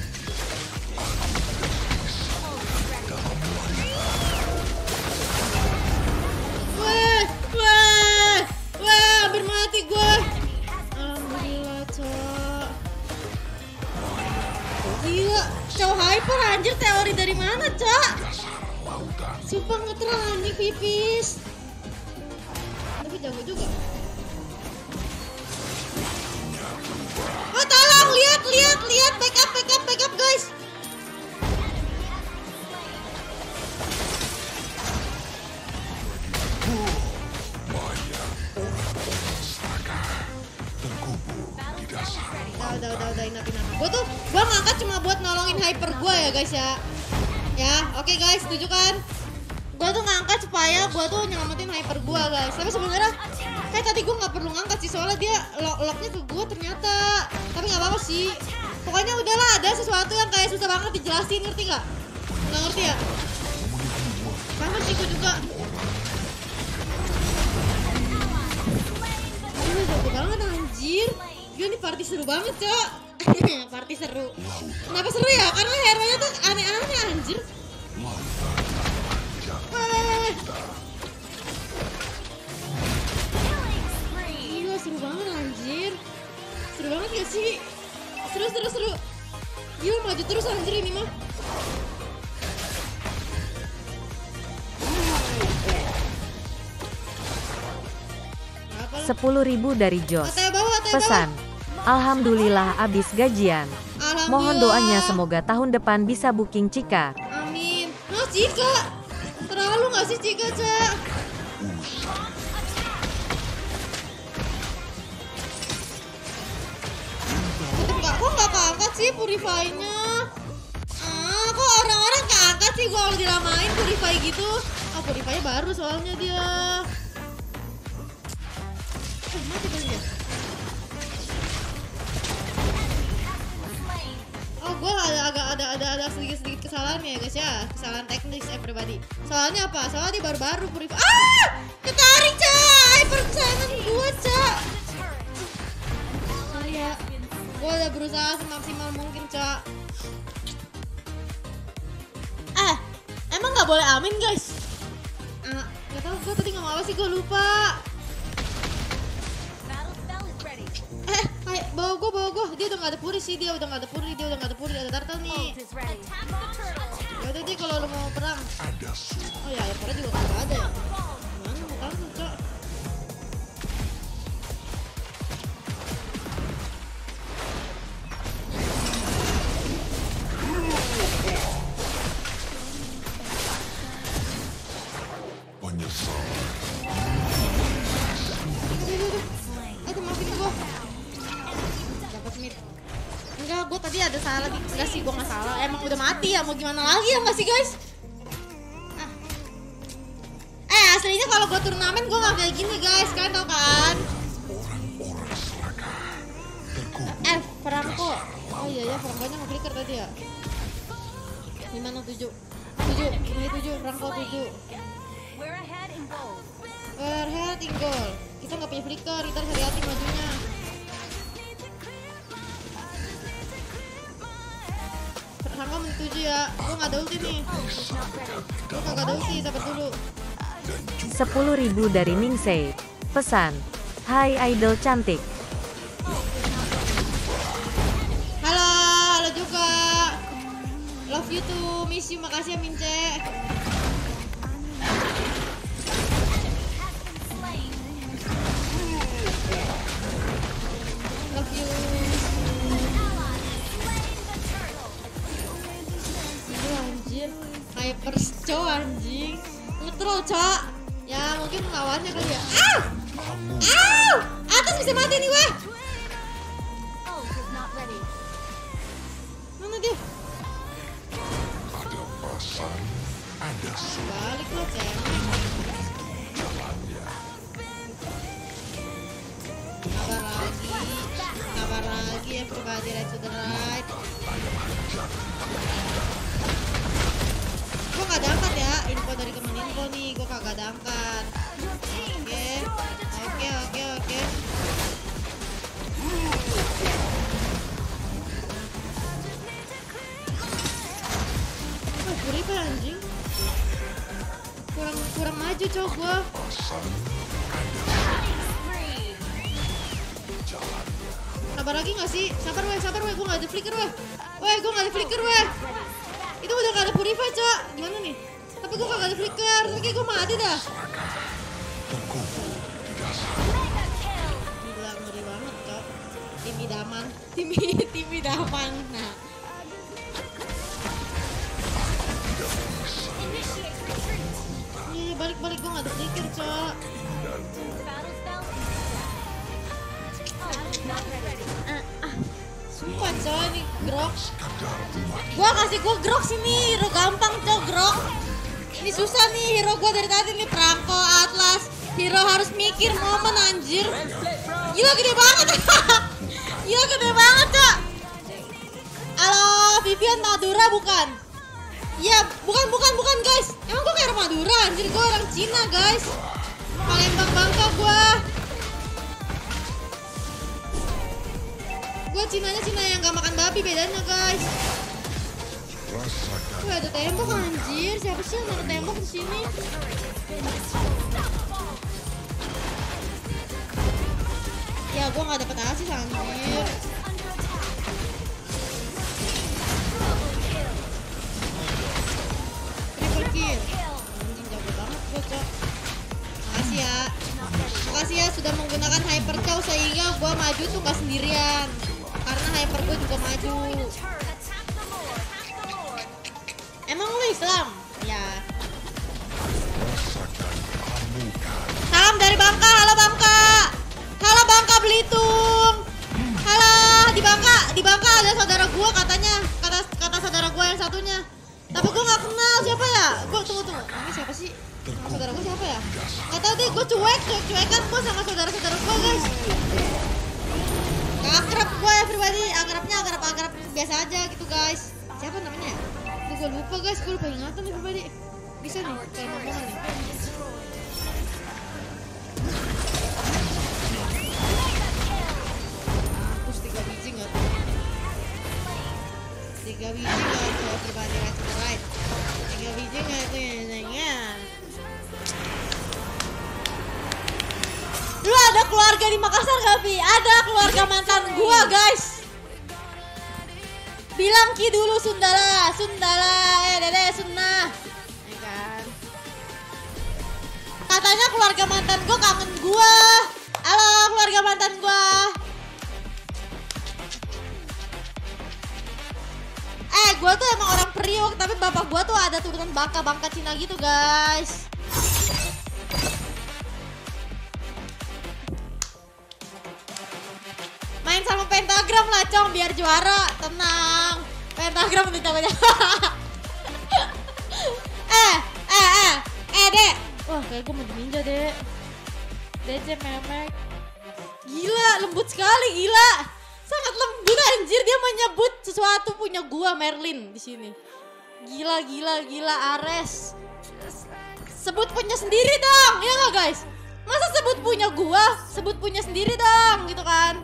A: Wah, hampir mati gue. Alhamdulillah, Cok. Gila, Cok hyper anjir, teori dari mana, Cok? Sumpah ngetral anjing pipis. Tapi jago juga. Oh, tolong lihat, backup guys. Udah inap. Gua ngangkat cuma buat nolongin hyper gua ya guys ya. Ya, oke guys, setuju kan? Gua tuh ngangkat supaya gua tuh nyelamatin hyper gua guys. Tapi sebenarnya kayak tadi gua nggak perlu ngangkat sih soalnya dia locknya ke gua ternyata. Tapi nggak apa-apa sih. Pokoknya udahlah, ada sesuatu yang kayak susah banget dijelasin, ngerti nggak? Nggak ngerti ya? Banget sih gua juga. Ini jago banget anjir. Gila nih party seru banget, Cok. Party seru. Kenapa seru ya? Karena hero-nya tuh aneh-aneh anjir. Gila seru banget anjir. Seru banget gak sih? Seru. Gila maju terus anjir ini mah.
C: 10.000 dari Jos.
A: Bawah.
C: Pesan, alhamdulillah abis gajian.
A: Alhamdulillah.
C: Mohon doanya semoga tahun depan bisa booking Cika.
A: Amin. Cika. Terlalu gak sih Cika, Cak? Kok gak keangkat sih Purify-nya? Kok orang-orang keangkat sih kalau diramain Purify gitu? Purify-nya baru soalnya dia. Mati kan dia? Gue ada sedikit kesalahan ya guys ya, kesalahan teknis everybody. Soalnya apa? Soalnya dia baru-baru Purify. Ketarik Cak, hyper kesayangan gue Cak. Iya, gue udah berusaha semaksimal mungkin Cak. Emang nggak boleh amin guys? Gak tau gue tadi ngomong apa sih, gue lupa. Bawa gue. Dia udah gak ada puri sih, dia udah gak ada puri, ada turtle nih. Yaudah deh kalau lo mau perang. Oh ya, perang juga gak ada ya. Gimana mau tahu Cok? Aduh, maafin gue. Dapat mid. Enggak, gue tadi ada salah. Enggak sih, gue gak salah. Emang udah mati ya, mau gimana lagi ya gak sih guys? Aslinya kalau gue turnamen gue gak kayak gini guys, kalian tau kan? Franco. Oh iya ya, Franco-nya nge-flicker tadi ya. 567 Franco 7. We're ahead in goal. Kita gak punya flicker, kita harus hati-hati majunya. Franco menuju ya, gue gak ada ulti nih. Gue gak ada ulti, sabar dulu.
C: 10.000 dari Ningsei. Pesan, hai idol cantik.
A: Halo juga. Love you too, miss you, makasih ya Mince. Love you. Aduh anjir, hyper cow anjing. Ngetrol Cok. Ya mau mungkin lawannya kali ya. Atas bisa mati nih weh. Mana dia?
G: Ada pasang, ada surat.
A: Balik lo cewek. Kabar lagi everybody right to the right. Gue gak diangkat ya, info dari Kemeninfo nih, gue kagak diangkat. Oke. Apa Purifa anjing? Kurang maju cowok gue. Sabar lagi gak sih? Sabar weh, gue gak ada flicker weh. Gue gak ada flicker weh. Itu udah gak ada Purifa cok. Gimana nih? Tapi gue gak ada flicker, oke gue mati dah. Gila ngeri banget cok. Tim idaman. Tim idaman. Nah. Iya balik gue gak ada flicker cok. Sumpah cok ini grok. Gua kasih grok sini, hero gampang cok grok. Ini susah nih hero gua dari tadi nih, perangko Atlas. Hero harus mikir momen anjir. Gila gede banget. Gila gede banget cok. Halo Vivian Madura bukan? Iya bukan guys. Emang gua kayak Madura anjir, gua orang Cina guys. Palembang Bangka gua. Gue Cina yang gak makan babi bedanya guys. Gue ada tembok anjir. Siapa sih yang ada tembok di sini? Ya gue gak dapet asis anjir. Triple kill. Anjing jago banget gue cok. Makasih ya sudah menggunakan hyper cow sehingga gue maju tuh gak sendirian. Karena hyper gue juga maju. Emang lu Islam? Ya. Salam dari Bangka, halo Bangka. Halo Bangka Belitung. Halo di Bangka ada saudara gue katanya, kata saudara gue yang satunya. Tapi gue nggak kenal siapa ya. Gue tunggu. Ini siapa sih? Sama saudara gue siapa ya? Gak tau deh, gue cuekan gue sama saudara-saudara gue guys. Akrab gue everybody, akrab biasa aja gitu guys. Siapa namanya ya? Gue lupa guys, gue lupa ingatan everybody. Bisa nih kalau ngomong nih. Terus 3 biji nggak tuh? 3 biji nggak tuh everybody right? 3 biji nggak tuh ya? Lu ada keluarga di Makassar gak, Pi? Ada keluarga mantan gua, guys. Bilang Ki dulu Sundala, Dede Sunnah. Ya kan? Katanya keluarga mantan gua kangen gua. Halo keluarga mantan gua. Gua tuh emang orang Priok, tapi bapak gua tuh ada turunan Bangka Cina gitu, guys. Main sama pentagram lah cong biar juara, tenang. Pentagram nanti coba. Dek. Wah kayak gue mau dininja dek. DC memek. Gila lembut sekali gila. Sangat lembut anjir, dia menyebut sesuatu punya gua Merlin di sini. Gila Ares. Sebut punya sendiri dong, ya nggak guys? Masa sebut punya gua, sebut punya sendiri dong gitu kan?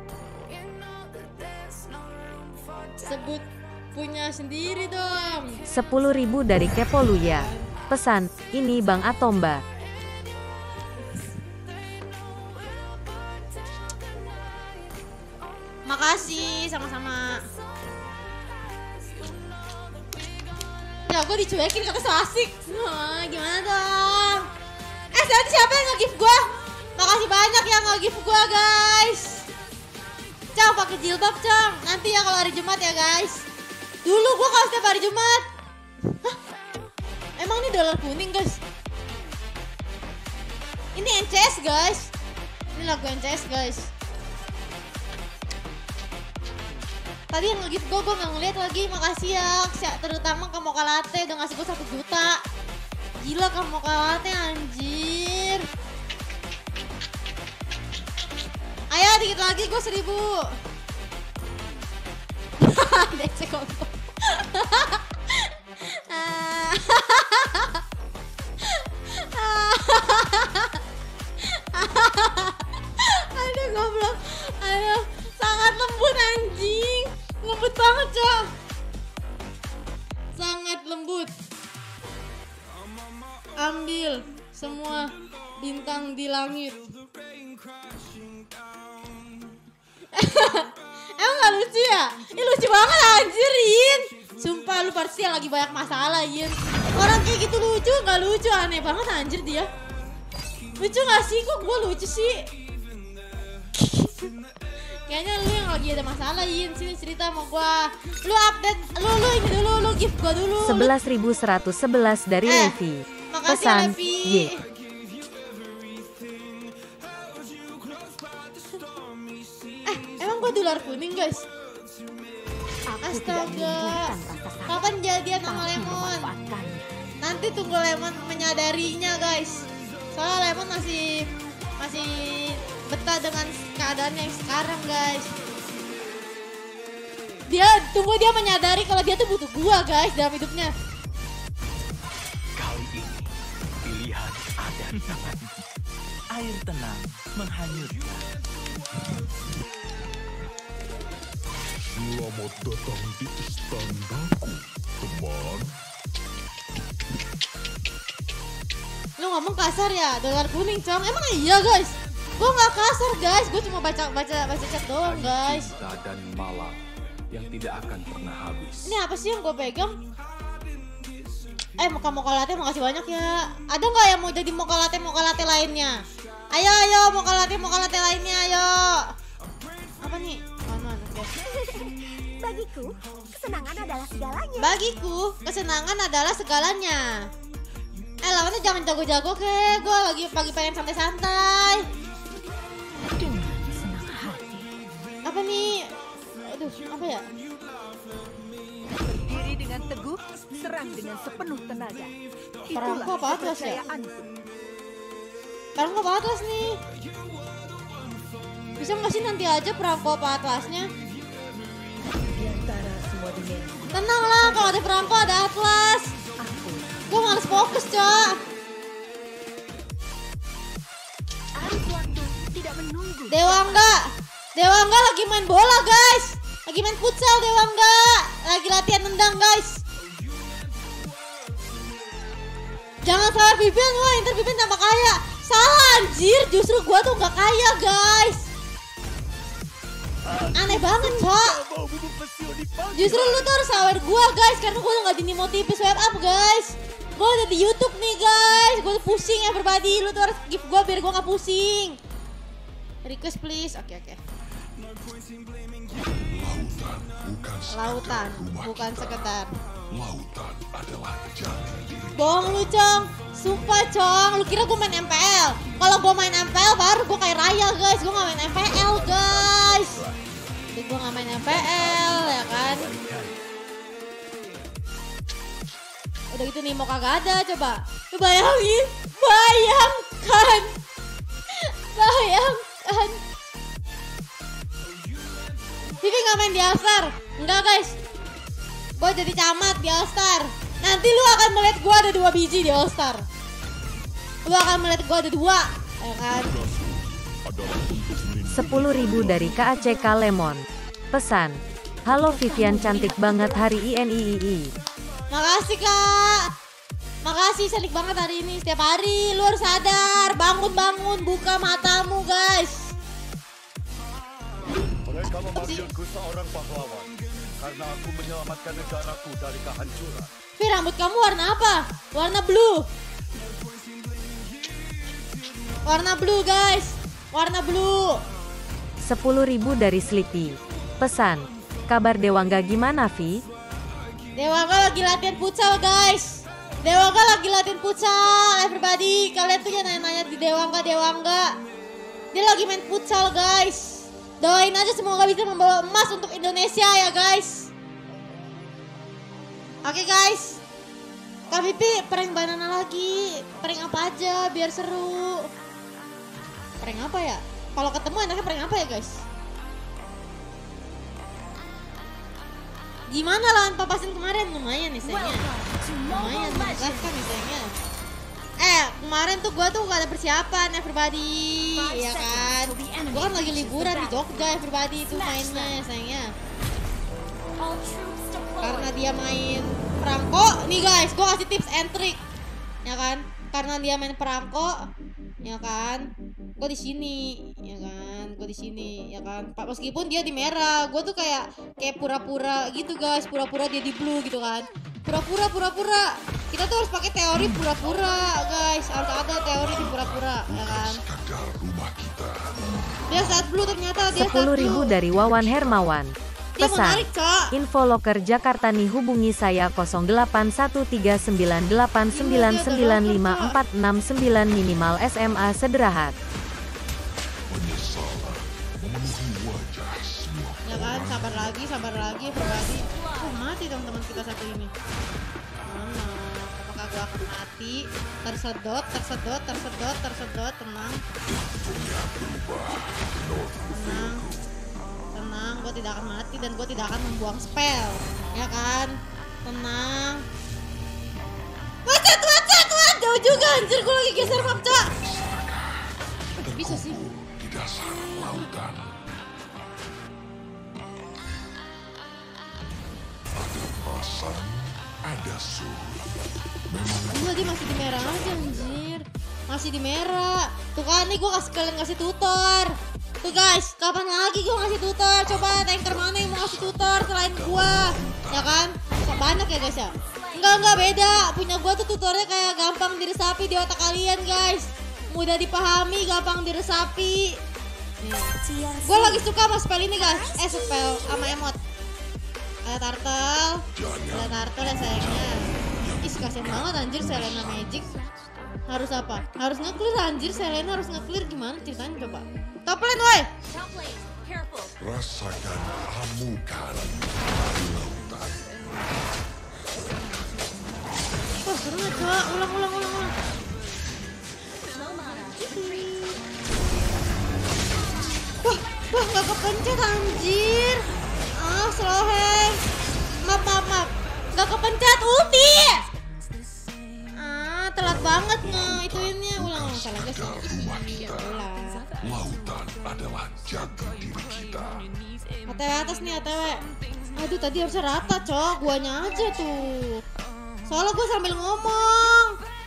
A: Sebut punya sendiri dong.
C: 10.000 dari Kepoluya. Pesan, ini Bang Atomba.
A: Makasih, sama-sama. Ya gue dicuekin kata so asik. Gimana dong? Nanti siapa yang nge-gift gue? Makasih banyak yang nge-gift gue guys. Cang pakai jilbab Cang. Nanti ya kalau hari Jumat ya guys. Dulu gue kalau setiap hari Jumat. Hah? Emang ini dolar kuning guys? Ini NCS guys. Ini lagu NCS guys. Tadi yang nge-gift gue gak ngeliat lagi. Makasih ya, terutama ke Mocha Latte udah ngasih gue 1 juta. Gila ke Mocha Latte anjir. Ayo dikit lagi gue 1000. DC konto. Aduh goblok. Aduh sangat lembut anjing. Lembut banget cok. Sangat lembut. Ambil semua bintang di langit. Emang gak lucu ya? Ini lucu banget anjir Yin. Sumpah lu pasti lagi banyak masalah Yin. Orang kayak gitu lucu gak lucu, aneh banget anjir dia. Lucu gak sih? Kok gue lucu sih? Kayaknya lu yang lagi ada masalah Yin. Sini cerita sama gue. Lu update, lu ini dulu, lu gift gue dulu.
C: 11.111 dari Levi.
A: Makasih
C: Pesan
A: Levi.
C: Y.
A: Emang gue dolar kuning guys?
F: Aku tidak
A: Astaga.
F: menyembuhkan rasa sakit,
A: Kapan jadian sama
F: tapi
A: Lemon?
F: memanfaatkannya.
A: Nanti tunggu Lemon menyadarinya guys. Soalnya Lemon masih betah dengan keadaannya yang sekarang guys. Tunggu dia menyadari kalau dia tuh butuh gua guys dalam hidupnya.
E: Kali ini pilihan ada. Air tenang menghanyutkan.
G: Selamat datang di istanaku, teman.
A: Lu ngomong kasar ya, dolar kuning cong. Emang iya guys? Gua nggak kasar guys, gua cuma baca chat doang guys.
D: Cinta dan malam yang tidak akan pernah habis.
A: Ini apa sih yang gua pegang? Mocha Latte makasih banyak ya. Ada nggak yang mau jadi Mocha Latte lainnya? Ayo Mocha Latte lainnya ayo. Apa nih? Mana?
B: Bagiku, kesenangan adalah segalanya.
A: Bagiku, kesenangan adalah segalanya. Lawannya jangan jago-jago ke. Gue lagi pagi pengen santai-santai.
F: Dengan senang hati.
A: Apa nih? Aduh, apa ya?
F: Berdiri dengan teguh, serang dengan sepenuh tenaga.
A: Perangko apa atlas ya?
F: kepercayaanku.
A: Perangko apa atlas nih? Bisa nggak sih nanti aja perangko apa atlasnya?
F: Di antara semua dunia,
A: Tenang lah, kalau ada perangko ada atlas.
F: aku
A: Gue males fokus, Cok.
F: arus waktu tidak menunggu.
A: Dewa enggak lagi main bola, guys. Lagi main futsal Dewa enggak. Lagi latihan nendang, guys. Jangan salah Vivian, wah Inter Vivian tambah kaya. Salah anjir, justru gua tuh nggak kaya, guys. Aneh banget, Cok. Justru lu tuh harus aware gua, guys, karena gua tuh nggak dimotivasi swipe up, guys. Gua udah di YouTube nih, guys. Gua tuh pusing ya everybody. Lu tuh harus give gua biar gua nggak pusing. Request please. Oke. Lautan bukan sekedar.
G: Lautan adalah jalan diri.
A: Bohong lu, Cong. Sumpah, Cong. Lu kira gue main MPL? Kalau gue main MPL baru gue kayak Raya, guys. Gue gak main MPL, guys. Jadi gue gak main MPL, ya kan? Udah gitu nih, mau kagak ada, coba. Lu bayangin. Bayangkan. Vivi gak main di All-Star? Enggak, guys. Gue jadi camat di All-Star. Nanti lu akan melihat gue ada 2 biji di All-Star. Lu akan melihat gue ada 2, ya kan?
C: 10.000 dari KACK Lemon. Pesan, halo Vivian cantik banget hari INIII.
A: Makasih, Kak. Makasih, cantik banget hari ini. Setiap hari lu harus sadar. Bangun, buka matamu, guys.
E: Mereka memanggilku seorang pahlawan karena aku menyelamatkan negaraku dari kehancuran.
A: Tapi rambut kamu warna apa? Warna blue. Warna blue, guys. Warna blue.
C: 10.000 dari Sleepy. Pesan, kabar Dewangga gimana Vi?
A: Dewangga lagi latihan futsal, guys. Dewangga lagi latihan futsal, everybody. Kalian tuh jangan nanya-nanya di Dewangga. Dia lagi main futsal, guys. Doain aja semoga bisa membawa emas untuk Indonesia ya, guys. Oke, guys. KVP prank banana lagi. Prank apa aja biar seru. Prank apa ya? Kalau ketemu enaknya prank apa ya, guys? Gimana lawan Papasin kemarin? Lumayan nih sayangnya. Lumayan menegakkan nih sayangnya. Kemarin tuh gue tuh gak ada persiapan everybody. Ya kan? Gue kan lagi liburan di Jogja everybody itu mainnya sayangnya. Karena dia main perangko. Nih guys, gue kasih tips and trick. Ya kan? Karena dia main perangko. Ya kan? Gue di sini, ya kan? Gue di sini, ya kan? Meskipun dia di merah, gue tuh kayak pura-pura gitu guys, pura-pura dia di blue gitu kan? Pura-pura. Kita tuh harus pakai teori pura-pura, guys. Harus ada teori di pura-pura, ya kan? Dia saat blue ternyata dia
C: 10.000 dari Wawan Hermawan.
A: Dia
C: Pesan,
A: menarik, Cak.
C: info loker Jakarta nih hubungi saya 081398995469 minimal SMA Sederhat.
A: Ya kan, sabar lagi everybody. Mati teman-teman kita satu ini. Apakah gua akan mati? Tersedot. Tenang, gua tidak akan mati dan gua tidak akan membuang spell. Ya kan? Tenang. Wacet. Jauh juga anjir, gua lagi geser map, Cak. Bisa sih.
G: Di dasar lautan ada pasang, ada suhu.
A: Gila, dia masih di merah aja anjir. Masih di merah. Tuh kan nih gua kalian kasih tutor. Tuh guys, kapan lagi gua ngasih tutor? Coba tanker mana yang mau ngasih tutor selain gua? Ya kan? Kok banyak ya guys ya? Enggak beda. Punya gua tuh tutornya kayak gampang diresapi di otak kalian guys. Mudah dipahami, gampang diresapi. Gue lagi suka sama spell ini guys. Spell sama emot. Ada turtle ya sayangnya. Ih kasian banget anjir Selena Magic. Harus apa? Harus nge-clear anjir, Selena harus nge-clear. Gimana ceritanya coba? Top lane woi.
G: Rasakan amukan di lautan.
A: Wah seru gak coba? Ulang. Wah gak kepencet anjir. Slow hand. Maaf. Gak kepencet ulti. Telat banget ituinnya. Ulang salah guys. Ulang.
G: Lautan adalah jati diri kita.
A: ATW atas nih ATW. Aduh tadi harusnya rata cok. Guanya aja tuh. Soalnya gue sambil ngomong.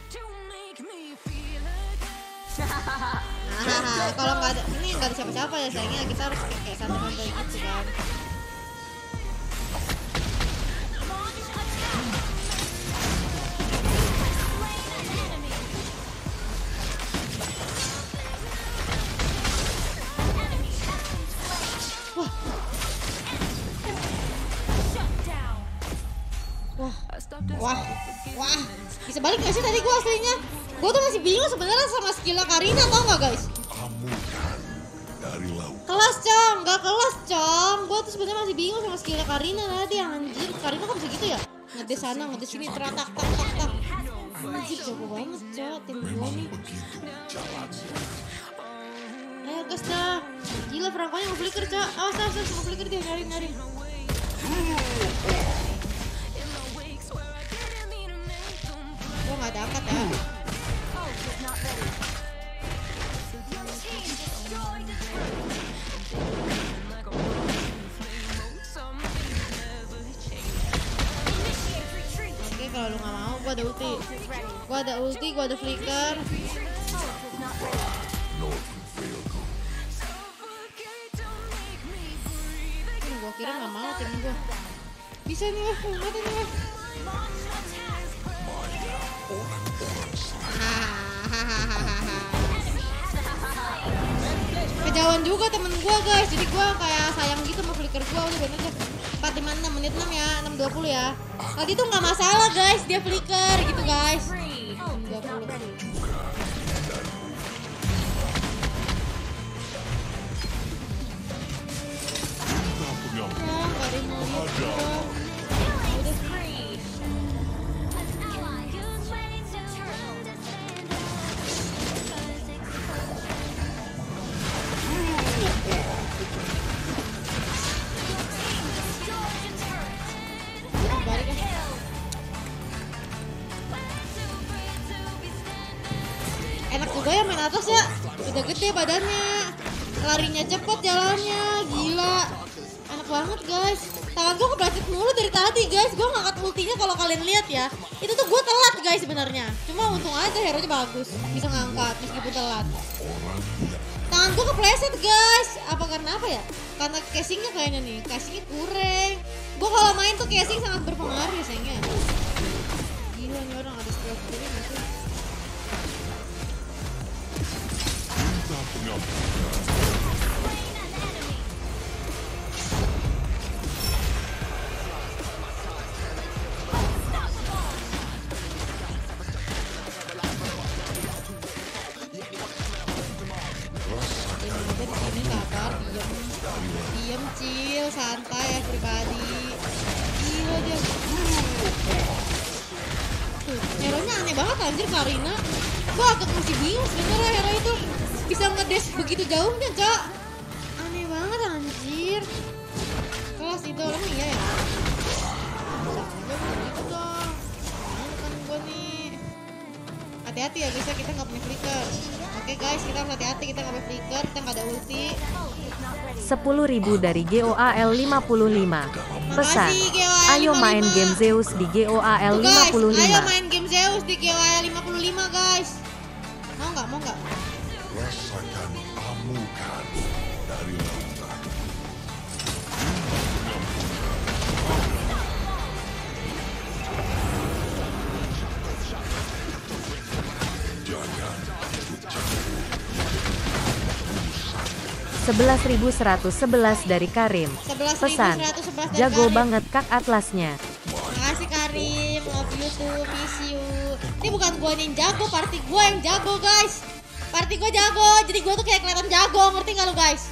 A: Kalau nggak ada ini nggak ada siapa-siapa ya sayangnya kita harus kayak santai-santai gitu kan. Wah, bisa balik gak sih tadi gue aslinya? Gue tuh masih bingung sebenarnya sama skillnya Karina, tau gak guys?
G: Amukan dari laut.
A: Kelas cong, gak kelas cong. Gue tuh sebenarnya masih bingung sama skillnya Karina tadi anjir. Karina kok bisa gitu ya? Ngedes sana, ngedes sini, teratak. Anjir jago banget cok, tim gue nih. Ayo guys dah. Gila perangkanya nge-flicker cok. Awas nge-flicker dia, nyari. Gue gak ada angkat ya. Oke kalau lu gak mau gue ada ulti. Gue ada flicker. Gue kira gak mau tim gue. Bisa nih weh, mati nih weh. Kejauhan juga temen gue guys, jadi gue kayak sayang gitu sama flicker gue, udah bener aja. 4:56 menit 6 ya, 6:20 ya. Tadi tuh nggak masalah guys, dia flicker gitu guys. 6:20. Enak juga ya main atas ya, udah gede badannya, larinya cepet jalannya, gila, enak banget guys. Tangan gue kepencet mulu dari tadi guys, gue ngangkat ultinya kalau kalian lihat ya, itu tuh gue telat guys sebenarnya. Cuma untung aja hero-nya bagus, bisa ngangkat meskipun telat. Tangan gue kepleset guys, apa karena apa ya? Karena casingnya kayaknya nih, casingnya kurang. Gue kalau main tuh casing sangat berpengaruh ya sayangnya. Gila nih orang ada skill begini gak sih? Diem chill, santai everybody. Gila dia. Tuh, hero-nya aneh banget anjir Karina. Gua agak masih bingung sebenarnya hero itu bisa ngedash begitu jauhnya, Cak. Aneh banget anjir. Kelas itu orang iya ya. Bisa aja begitu dong. Mana kan gua nih. Hati-hati ya guys ya, kita nggak punya flicker. Oke guys, kita harus hati-hati, kita nggak punya flicker, kita nggak ada ulti.
C: 10.000 dari GOAL 55. Pesan,
A: Makasih, GOAL
C: ayo main
A: 55.
C: game Zeus di GOAL
A: Tuh, guys,
C: 55.
A: ayo main game Zeus di GOAL 55 guys. Mau nggak? Mau nggak?
G: Rasakan amukan dari lautan. Jangan
C: 11.111 dari Karim.
A: 11.111
C: Pesan,
A: dari
C: jago
A: Karim.
C: banget kak atlasnya.
A: Makasih Karim, love you too, miss you. Ini bukan gua yang jago, party gua yang jago guys. Party gua jago, jadi gua tuh kayak kelihatan jago, ngerti nggak lu guys?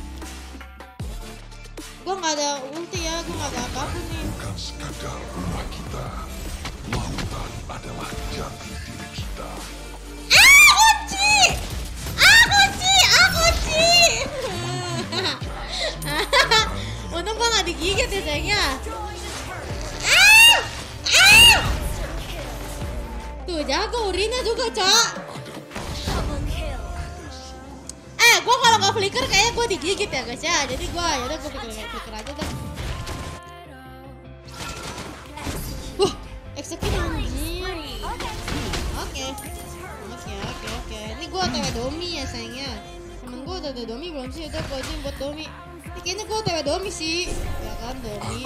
A: Gua nggak ada ulti ya, gua nggak ada apapun nih.
G: bukan sekadar rumah kita. Lautan adalah jati diri kita.
A: Kunci! Kunci! Kunci! Untung gua nggak digigit ya sayangnya. Tuh jago Urina juga, Cak. Gua kalau nggak flicker kayaknya gua digigit ya guys ya. Jadi gua yaudah gua flicker aja dah. Wah, execute anjir. Oke. Ini gua TW Domi ya sayangnya. Temen gua udah ada Domi belum sih? Udah gua aja yang buat Domi. Ini kayaknya gua TW Domi sih. Ya kan Domi.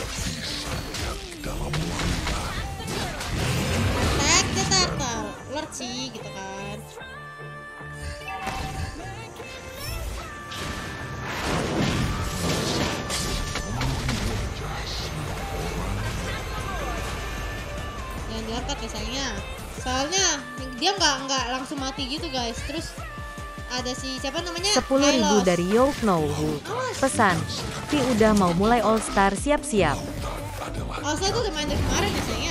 A: Attack the turtle. Alert sih gitu kan. Jangan diangkat ya sayangnya. Soalnya dia nggak langsung mati gitu guys. Terus ada si siapa namanya?
C: 10.000 dari Yo Know Who. Pesan, Vi udah mau mulai All Star, siap-siap.
A: Alsa tuh udah main dari kemarin ya sayangnya.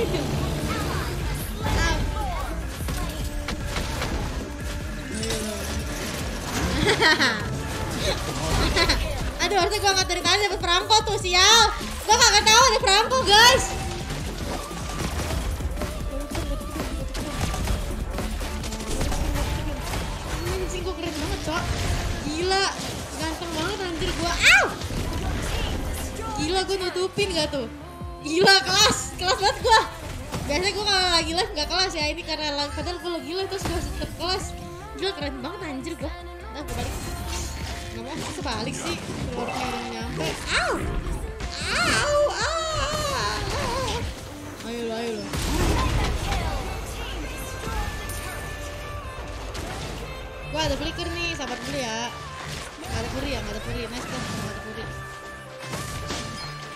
A: Aduh, harusnya gua angkat dari tadi dapet perangko tuh, sial. Gua kagak tahu ada perangko, guys. Anjing, gua keren banget, Cok. Gila, ganteng banget anjir gua. Gila, gua nutupin gak tuh? Gila, kelas banget gua. Biasanya gua kalau lagi live gak kelas ya, ini karena padahal gua lagi live terus gua tetep kelas. Gila, keren banget anjir gua. Nah, gua balik. Gak mau, masa balik sih? Keluarnya udah nyampe. Ayo lo. Gua ada flicker nih, sabar dulu ya. Gak ada puri. Nice dah, gak ada puri.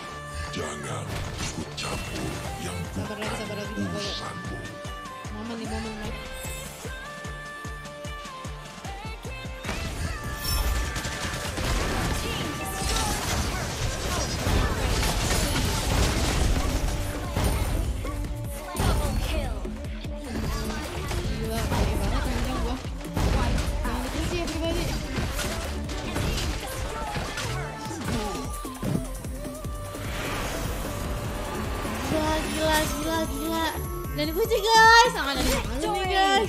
A: gila. Dan dipuji guys, sangat ada nih guys.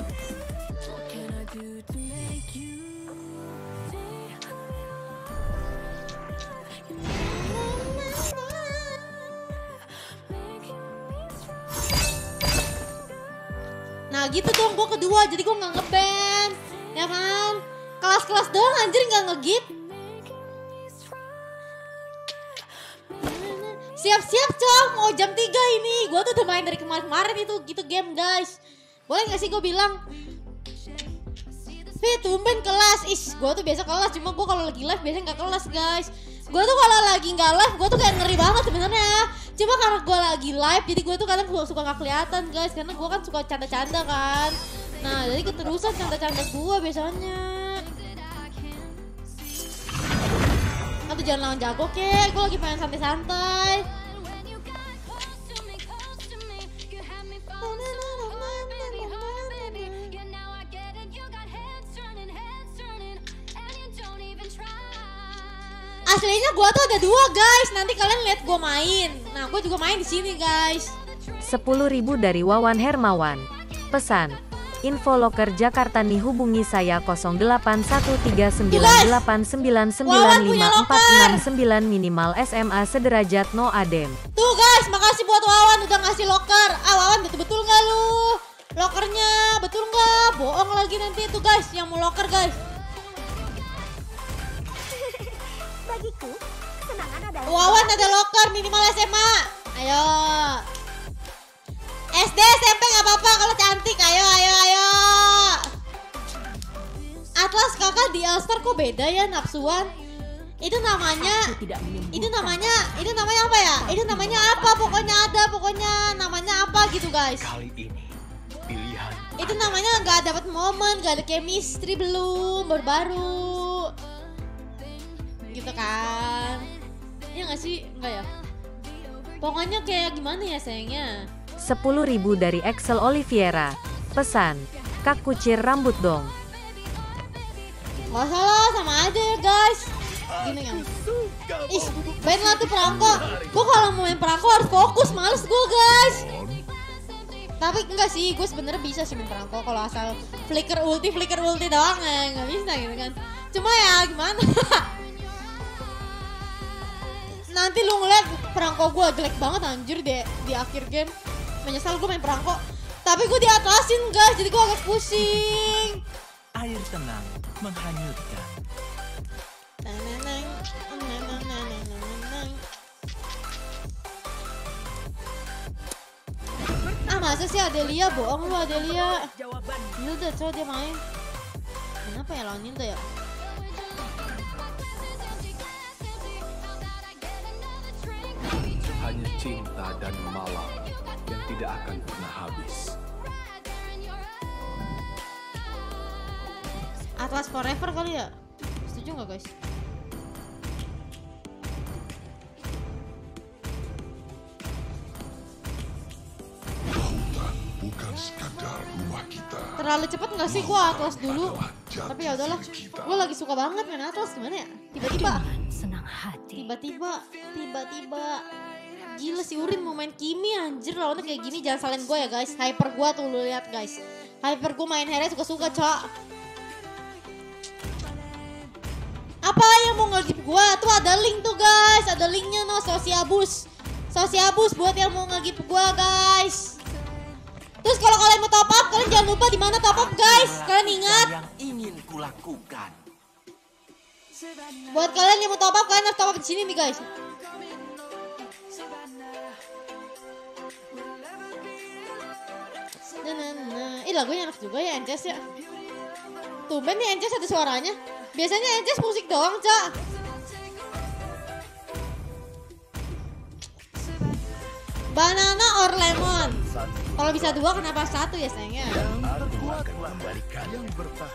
A: Nah gitu dong, gue kedua, jadi gue nggak ngeband, ya kan? Kelas-kelas doang anjir nggak nge-gift. Siap-siap cong, mau jam 3 ini. Gue tuh udah main dari kemarin-kemarin itu gitu game guys. Boleh gak sih gue bilang? Tumben kelas, gue tuh biasa kelas, cuma gue kalau lagi live biasanya gak kelas guys. Gue tuh kalau lagi gak live, gue tuh kayak ngeri banget sebenarnya. Cuma karena gue lagi live, jadi gue tuh kadang suka gak kelihatan guys. Karena gue kan suka canda-canda kan. Nah jadi keterusan canda-canda gue biasanya. Atau jangan lawan jago kek, gue lagi pengen santai-santai. Aslinya gue tuh ada 2 guys, nanti kalian lihat gue main. Nah gue juga main di sini guys.
C: 10.000 dari Wawan Hermawan. Pesan. Info loker Jakarta nih, hubungi saya 08139899954669 minimal SMA sederajat no adem.
A: Tuh guys, makasih buat Wawan udah ngasih loker. Wawan betul-betul nggak lu? Lokernya betul nggak? Bohong lagi nanti itu guys yang mau loker guys.
F: Bagiku, kesenangan adalah
A: Wawan ada loker minimal SMA. Ayo. SD SMP nggak apa-apa kalau cantik. Ayo. Atlas kakak di All-Star kok beda ya nafsuan? Itu namanya apa ya? Itu namanya apa? Pokoknya namanya apa gitu guys.
D: Kali ini pilihan
A: Itu namanya nggak dapat momen, nggak ada chemistry belum, baru gitu kan? Ya nggak sih? Nggak ya? Pokoknya kayak gimana ya sayangnya?
C: 10.000 dari Excel Oliviera. Pesan. Kak kucir rambut dong.
A: Gak salah, sama aja ya guys. Gini kan. Ih, main lah tuh perangko. Gue kalau mau main perangko harus fokus, males gue guys. Tapi enggak sih, gue sebenarnya bisa sih main perangko kalau asal flicker ulti doang ya, nggak bisa gitu kan. Cuma ya gimana? Nanti lu ngeliat perangko gue jelek banget anjir di akhir game. Menyesal gue main perangko. Tapi gue diatlasin guys, jadi gue agak pusing.
H: Air tenang menghanyutkan.
A: Masa sih Adelia, bohong lu Adelia. Hilda coba dia main. Kenapa ya lawan Hilda ya?
D: hanya cinta dan malam yang tidak akan pernah habis.
A: Atlas Forever kali ya? Setuju nggak guys?
G: Lautan bukan sekadar rumah kita.
A: Terlalu cepet nggak sih gua Atlas dulu? Tapi ya udahlah, gua lagi suka banget main Atlas, gimana ya? Tiba-tiba
F: senang hati.
A: tiba-tiba gila si Urin mau main Kimi anjir, lawannya kayak gini. Jangan salahin gue ya guys, hyper gue tuh lu lihat guys, hyper gue main Hera suka-suka cok. Apa yang mau nge-gift gue tuh, ada link tuh guys, ada linknya no, Sosiabus buat yang mau nge-gift gue guys. Terus kalau kalian mau top up, kalian jangan lupa di mana top up guys, kalian ingat.
H: Yang ingin kulakukan.
A: Buat kalian yang mau top up, kalian harus top up di sini nih guys. Ih lagunya enak juga ya Ences ya. Tumben nih Ences ada suaranya. Biasanya Ences musik doang cak. Banana or lemon. Kalau bisa 2 kenapa 1 ya sayangnya?
E: Aku akan membalikan yang bertahan.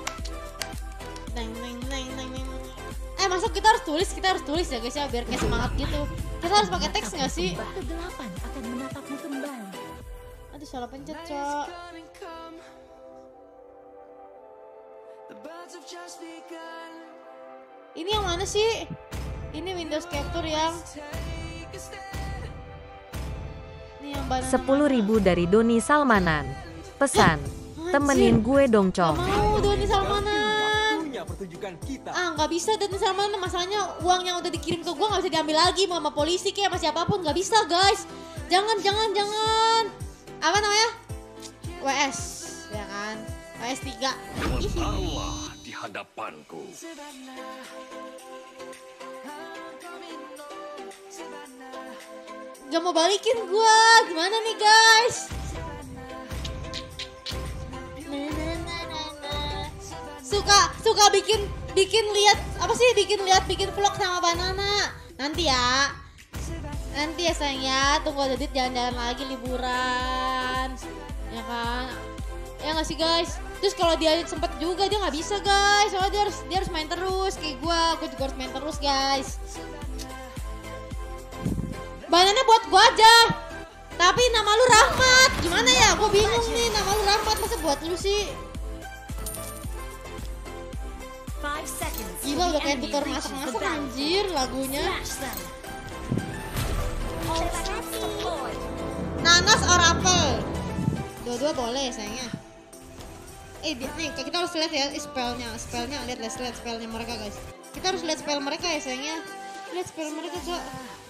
A: Masuk kita harus tulis ya guys ya, biar kayak semangat gitu. Kita harus pakai teks nggak sih?
F: Kegelapan akan menatapmu kembali.
A: Aduh salah pencet cok. Ini yang mana sih? Ini Windows Capture yang nih yang banana.
C: 10.000 dari Doni Salmanan. Pesan, temenin gue dong,
A: Gak
C: Cong.
A: mau Doni Salmanan.
H: Punya pertunjukan kita.
A: Nggak bisa Doni Salmanan. Masalahnya uang yang udah dikirim ke gue nggak bisa diambil lagi sama polisi kayak sama siapapun. Nggak bisa guys. Jangan. Apa namanya? WS, ya kan? WS 3.
E: Allah di hadapanku.
A: Gak mau balikin gua, gimana nih guys? Suka bikin lihat apa sih? Bikin vlog sama Banana. Nanti ya sayang ya. Tunggu ada duit jalan-jalan lagi liburan, ya kan? Ya nggak sih guys? Terus kalau dia sempet juga dia nggak bisa guys. Soalnya dia harus main terus kayak gua juga harus main terus guys. Banana buat gua aja. Tapi nama lu Rahmat. Gimana ya? Gua bingung nih, nama lu Rahmat masa buat lu sih?
B: 5 seconds.
A: Gila udah kayak tutor masak-masak anjir lagunya. Nanas or apple? Dua-dua boleh sayangnya. Nih kita harus lihat ya spellnya lihat spellnya mereka guys. Kita harus lihat spell mereka ya sayangnya. Lihat spell mereka Cok.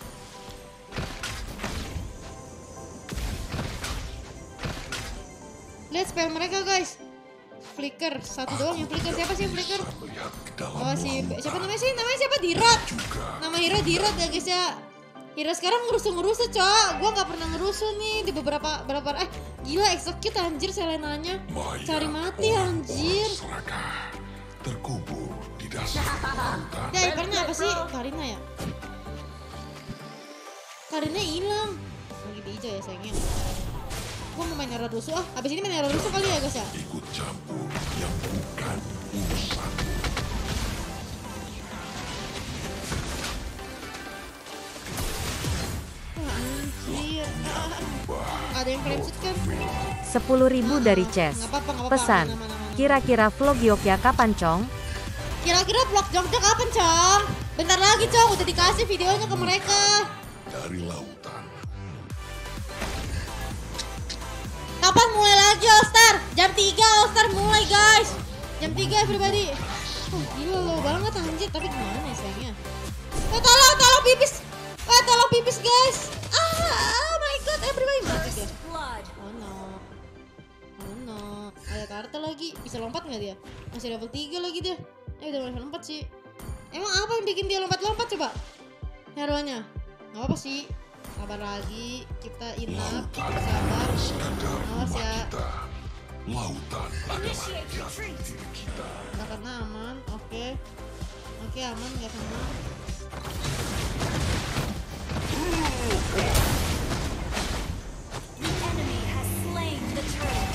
A: Lihat spell mereka guys. Flicker satu doang yang flicker. Siapa sih yang flicker? Oh siapa namanya sih? Namanya siapa? Dirot. Nama hero Dirot ya guys ya. Hero sekarang ngerusuh Cok. Gua nggak pernah ngerusuh nih di beberapa gila execute anjir Selenanya. Cari mati anjir.
G: Terkubur di dasar lautan.
A: Ya iparnya apa sih? Karina ya? Karina hilang. Lagi di hijau ya sayangnya. Gua mau main hero rusuh abis ini main hero rusuh kali ya guys ya.
G: Ikut campur yang bukan urusan.
A: Anjir. Ada yang claim shoot kan?
C: 10.000 dari Ces.
A: Nggak apa-apa,
C: Pesan,
A: aman.
C: kira-kira vlog Yogyakarta kapan, Cong?
A: Kira-kira vlog Jogja kapan, Cong? Bentar lagi, Cong. Udah dikasih videonya ke mereka.
G: Dari lautan.
A: Kapan mulai lagi All Star? Jam 3 All Star mulai, guys. Jam 3 everybody. Oh, gila lo banget anjir. Tapi gimana ya sayangnya? Tolong pipis. Tolong pipis, guys. Oh my god, everybody mati guys. Oh no. Ada kartu lagi. Bisa lompat nggak dia? Masih level 3 lagi dia. Udah level 4 sih. Emang apa yang bikin dia lompat-lompat coba? Hero-nya. Nggak apa sih. Sabar lagi. Kita inap. Sabar. Awas ya.
G: Lautan adalah jati diri kita.
A: Nggak kena aman. Oke aman nggak kena.
B: The enemy has slain the turtle.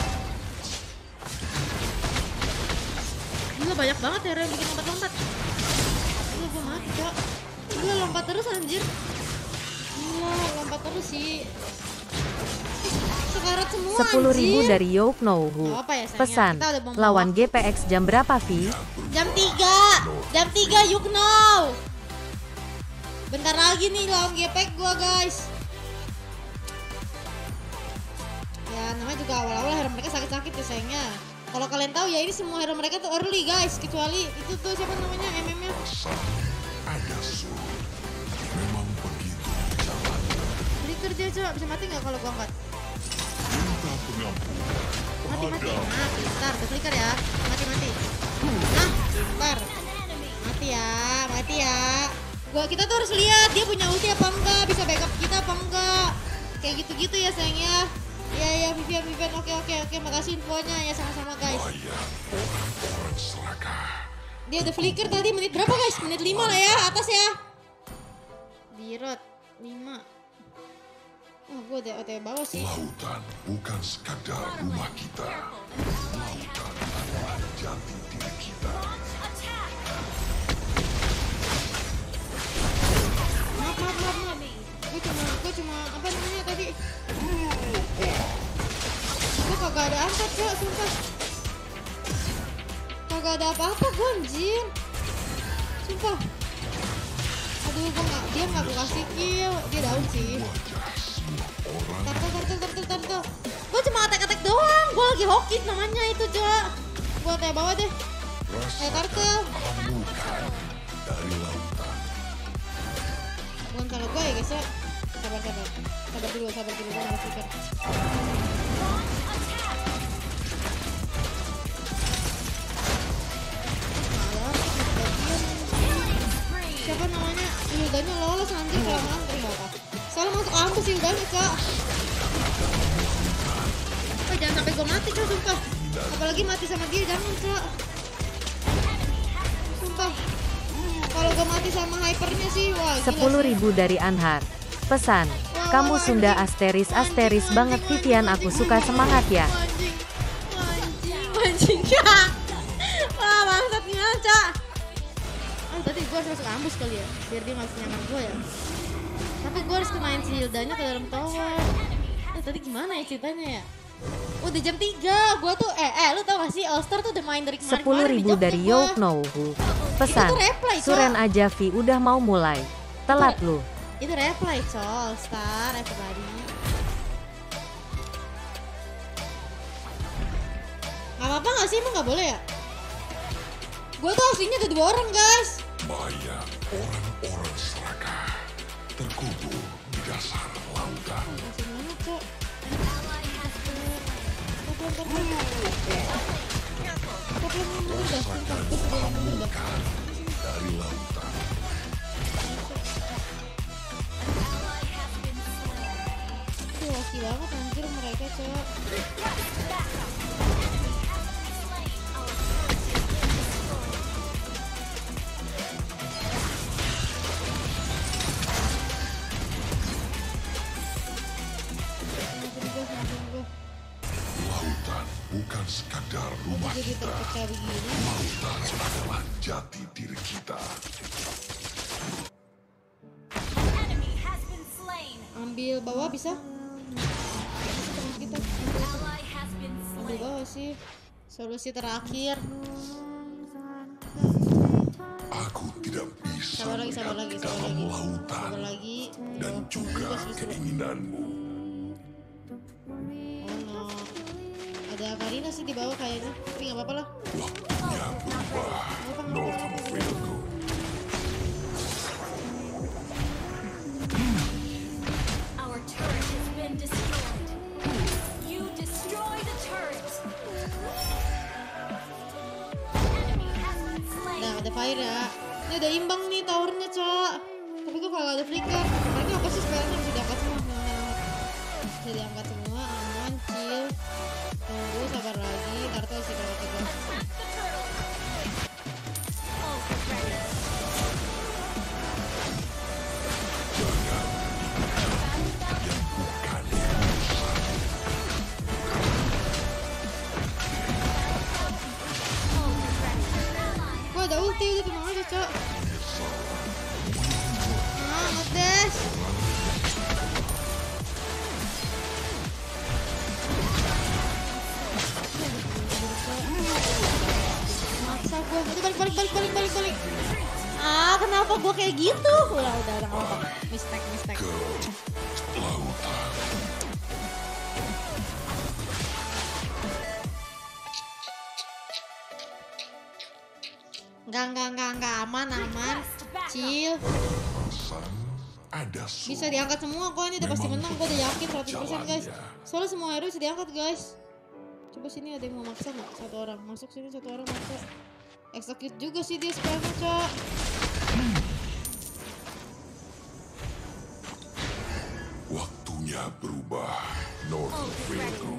A: Gila banyak banget hero yang bikin lompat-lompat. Gila gue mati Cok. Gila lompat terus anjir. Gila lompat terus sih. Sekarat semua
C: 10.000 dari Youk Nouhu.
A: Gak apa ya, sayangnya.
C: Pesan,
A: Kita udah mau
C: lawan
A: bawa.
C: GPX jam berapa, Vi?
A: Jam 3 you know. Bentar lagi nih lawan gepek gua guys. Ya namanya juga awal-awal hero mereka sakit-sakit ya sayangnya. Kalau kalian tahu ya ini semua hero mereka tuh early guys. Kecuali itu tuh siapa namanya MM-nya.
G: Ada sulit. Memang begitu jalannya.
A: Flicker dia coba bisa mati nggak kalau gua angkat?
G: Minta pengampun.
A: Mati. Nah pintar tuh flicker ya. Mati. Nah pintar. Mati ya. Kita tuh harus lihat dia punya ulti apa enggak, bisa backup kita apa enggak. Kayak gitu-gitu ya sayangnya. Ya Vivian oke makasih infonya ya sama-sama guys.
G: Orang serakah.
A: Dia udah flicker tadi menit berapa guys? Menit 5 lah ya atas ya. Dirot 5. Oh gue udah OTW bawah sih.
G: Lautan bukan sekadar rumah kita. Lautan adalah jati diri kita.
A: Maaf. Gue cuma apa namanya tadi? Gue kagak ada angkat Cok, sumpah. Kagak ada apa-apa gue anjir. Sumpah. Aduh dia nggak gue kasih kill. Dia down sih. Turtle. Gue cuma attack doang. Gue lagi hokis namanya itu, Cok. Gue tanya bawah deh. Turtle.
G: dari lautan.
A: Bukan salah gue ya guys ya. Sabar dulu gue harus pikir. Siapa namanya? Hildanya lolos anjir kelamaan enggak apa. Soalnya masuk kampus Hildanya, Kak. Jangan sampai gue mati, Kak, sumpah. Apalagi mati sama dia, jangan, Kak. Sumpah. Kalau gue mati sama hypernya sih, wah gila.
C: 10.000 dari Anhar. Pesan, kamu Sunda asteris banget Vivian, aku suka, semangat ya.
A: Anjing. Wah, bangsat gimana, Cak? Tadi gue harus masuk ambus kali ya, biar dia masih nyamar gue ya. Tapi gue harus kenain si Hildanya ke dalam tower. Tadi gimana ya ceritanya ya? Udah jam 3, gue tuh lu tau gak sih All Star tuh udah main dari kemarin.
C: 10.000 dari Yoknohu. Pesan, Suren aja Vi, udah mau mulai. Telat lu.
A: Itu reply, All Star everybody. Gak apa-apa gak sih, emang gak boleh ya? Gue tuh aslinya ada 2 orang, guys.
G: Mayat orang-orang serakah terkubur di dasar lautan. Rasakan dari lautan.
A: Itu laki banget anjir mereka, Cok.
G: Lautan bukan sekadar rumah kita. Lautan adalah jati diri kita.
B: Enemy has been slain.
A: Ambil bawah bisa? Kita
B: Ally has been
A: ambil
B: slain.
A: bawah sih. Solusi terakhir.
G: Aku tidak bisa
A: Sabar lagi.
G: dalam lautan
A: Sabar lagi.
G: dan juga keinginanmu.
A: Oh no. Ada Karina sih di bawah kayaknya. Tapi nggak apa-apa lah.
G: Waktunya berubah, Northville.
B: Our turret has been destroyed. You destroy the turret. Enemy has been slain.
A: Nah, ada fire ya. Ini udah imbang nih towernya, Cok. Tapi kok kalau ada flicker, mereka apa sih spellnya bisa diangkat semua? Bisa diangkat semua, aman, chill. Tunggu, sabar lagi. Turtle sih kalau kita. Wah, ada ulti, udah tenang aja, Cok. Nah, ngedes. Maksa gue. Itu balik. Ah, kenapa gue kayak gitu? Udah nggak apa-apa. Mistake. Enggak, aman. Chill.
G: Ada
A: Bisa diangkat semua kok, ini udah pasti menang, gue udah yakin 100% guys. Soalnya semua hero bisa diangkat guys. Coba sini ada yang mau maksa nggak? 1 orang masuk sini, 1 orang maksa. Execute juga sih dia spellnya, Cok.
G: Waktunya berubah, Northville.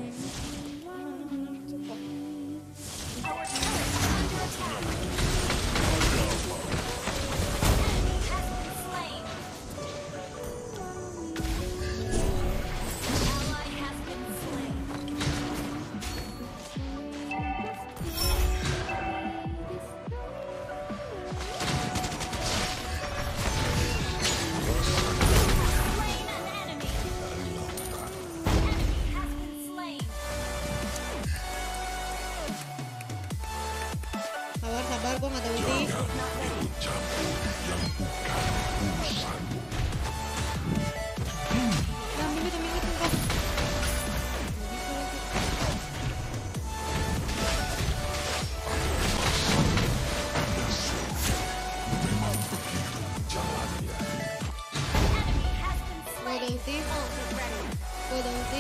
A: udah ulti. Gue udah ulti.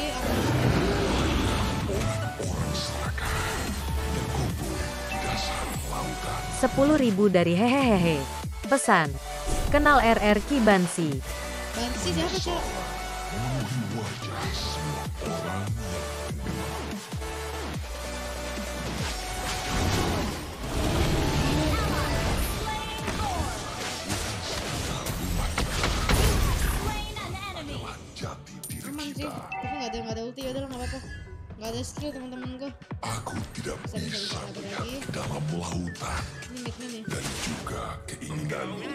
C: 10.000 dari hehehehe. Pesan. Kenal RR Kibansi.
A: Bansi siapa cok?
G: Memenuhi wajah semua orang jati diri
A: Aman sih,
G: kita.
A: tapi nggak ada ulti, ya udah nggak apa-apa. Nggak ada skill teman-teman gue.
G: Aku tidak
A: Bisa
G: bisa
A: lagi.
G: melihat ke dalam lautan
A: Ini mid-nya nih.
G: dan juga keinginanmu.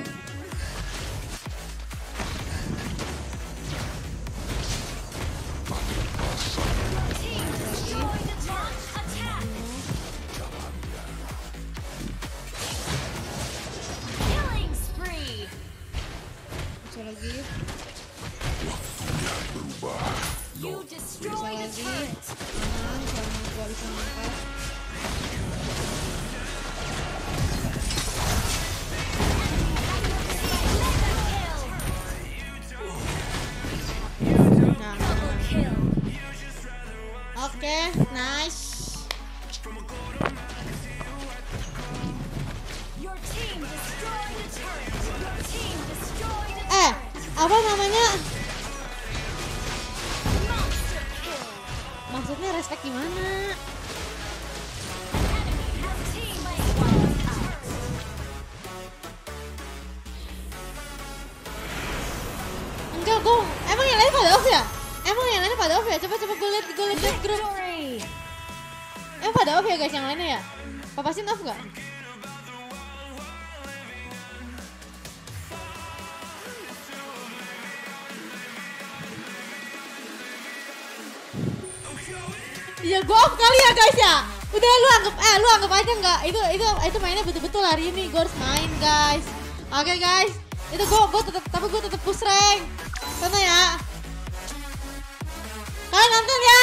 G: Tapi
B: Killing spree.
A: Bisa lagi.
G: waktunya berubah.
B: You
A: Bisa
B: destroyed a
A: lagi.
B: turret.
A: Aman, selama gue bisa mangkat. Nah,
B: Kill.
A: oke, nice.
B: Your team destroyed a turret. Your team destroyed a
A: Apa namanya?
B: monster kill.
A: Maksudnya respect gimana?
B: Your team wiped out.
A: Enggak, gue emang yang lain pada off ya? Emang yang lainnya pada off ya? Coba gue liat grup.
B: Victory.
A: Emang pada off ya guys yang lainnya ya? Papasin off gak? Ya gue off kali ya guys ya. Udah lu anggap aja nggak itu mainnya betul-betul hari ini gue harus main guys. Oke guys, itu gue tetap push rank. Sana ya. Kalian nonton ya.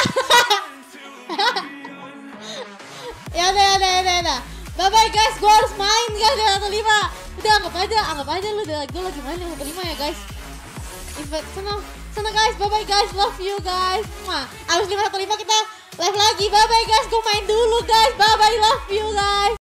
A: Ya udah. Bye bye guys, gue harus main guys di 1-5. Udah anggap aja lu gue lagi main di 1-5 ya guys. Sana guys, bye bye guys, love you guys. Abis 5-1-5 kita live lagi, bye bye guys, gue main dulu guys, bye bye, love you guys.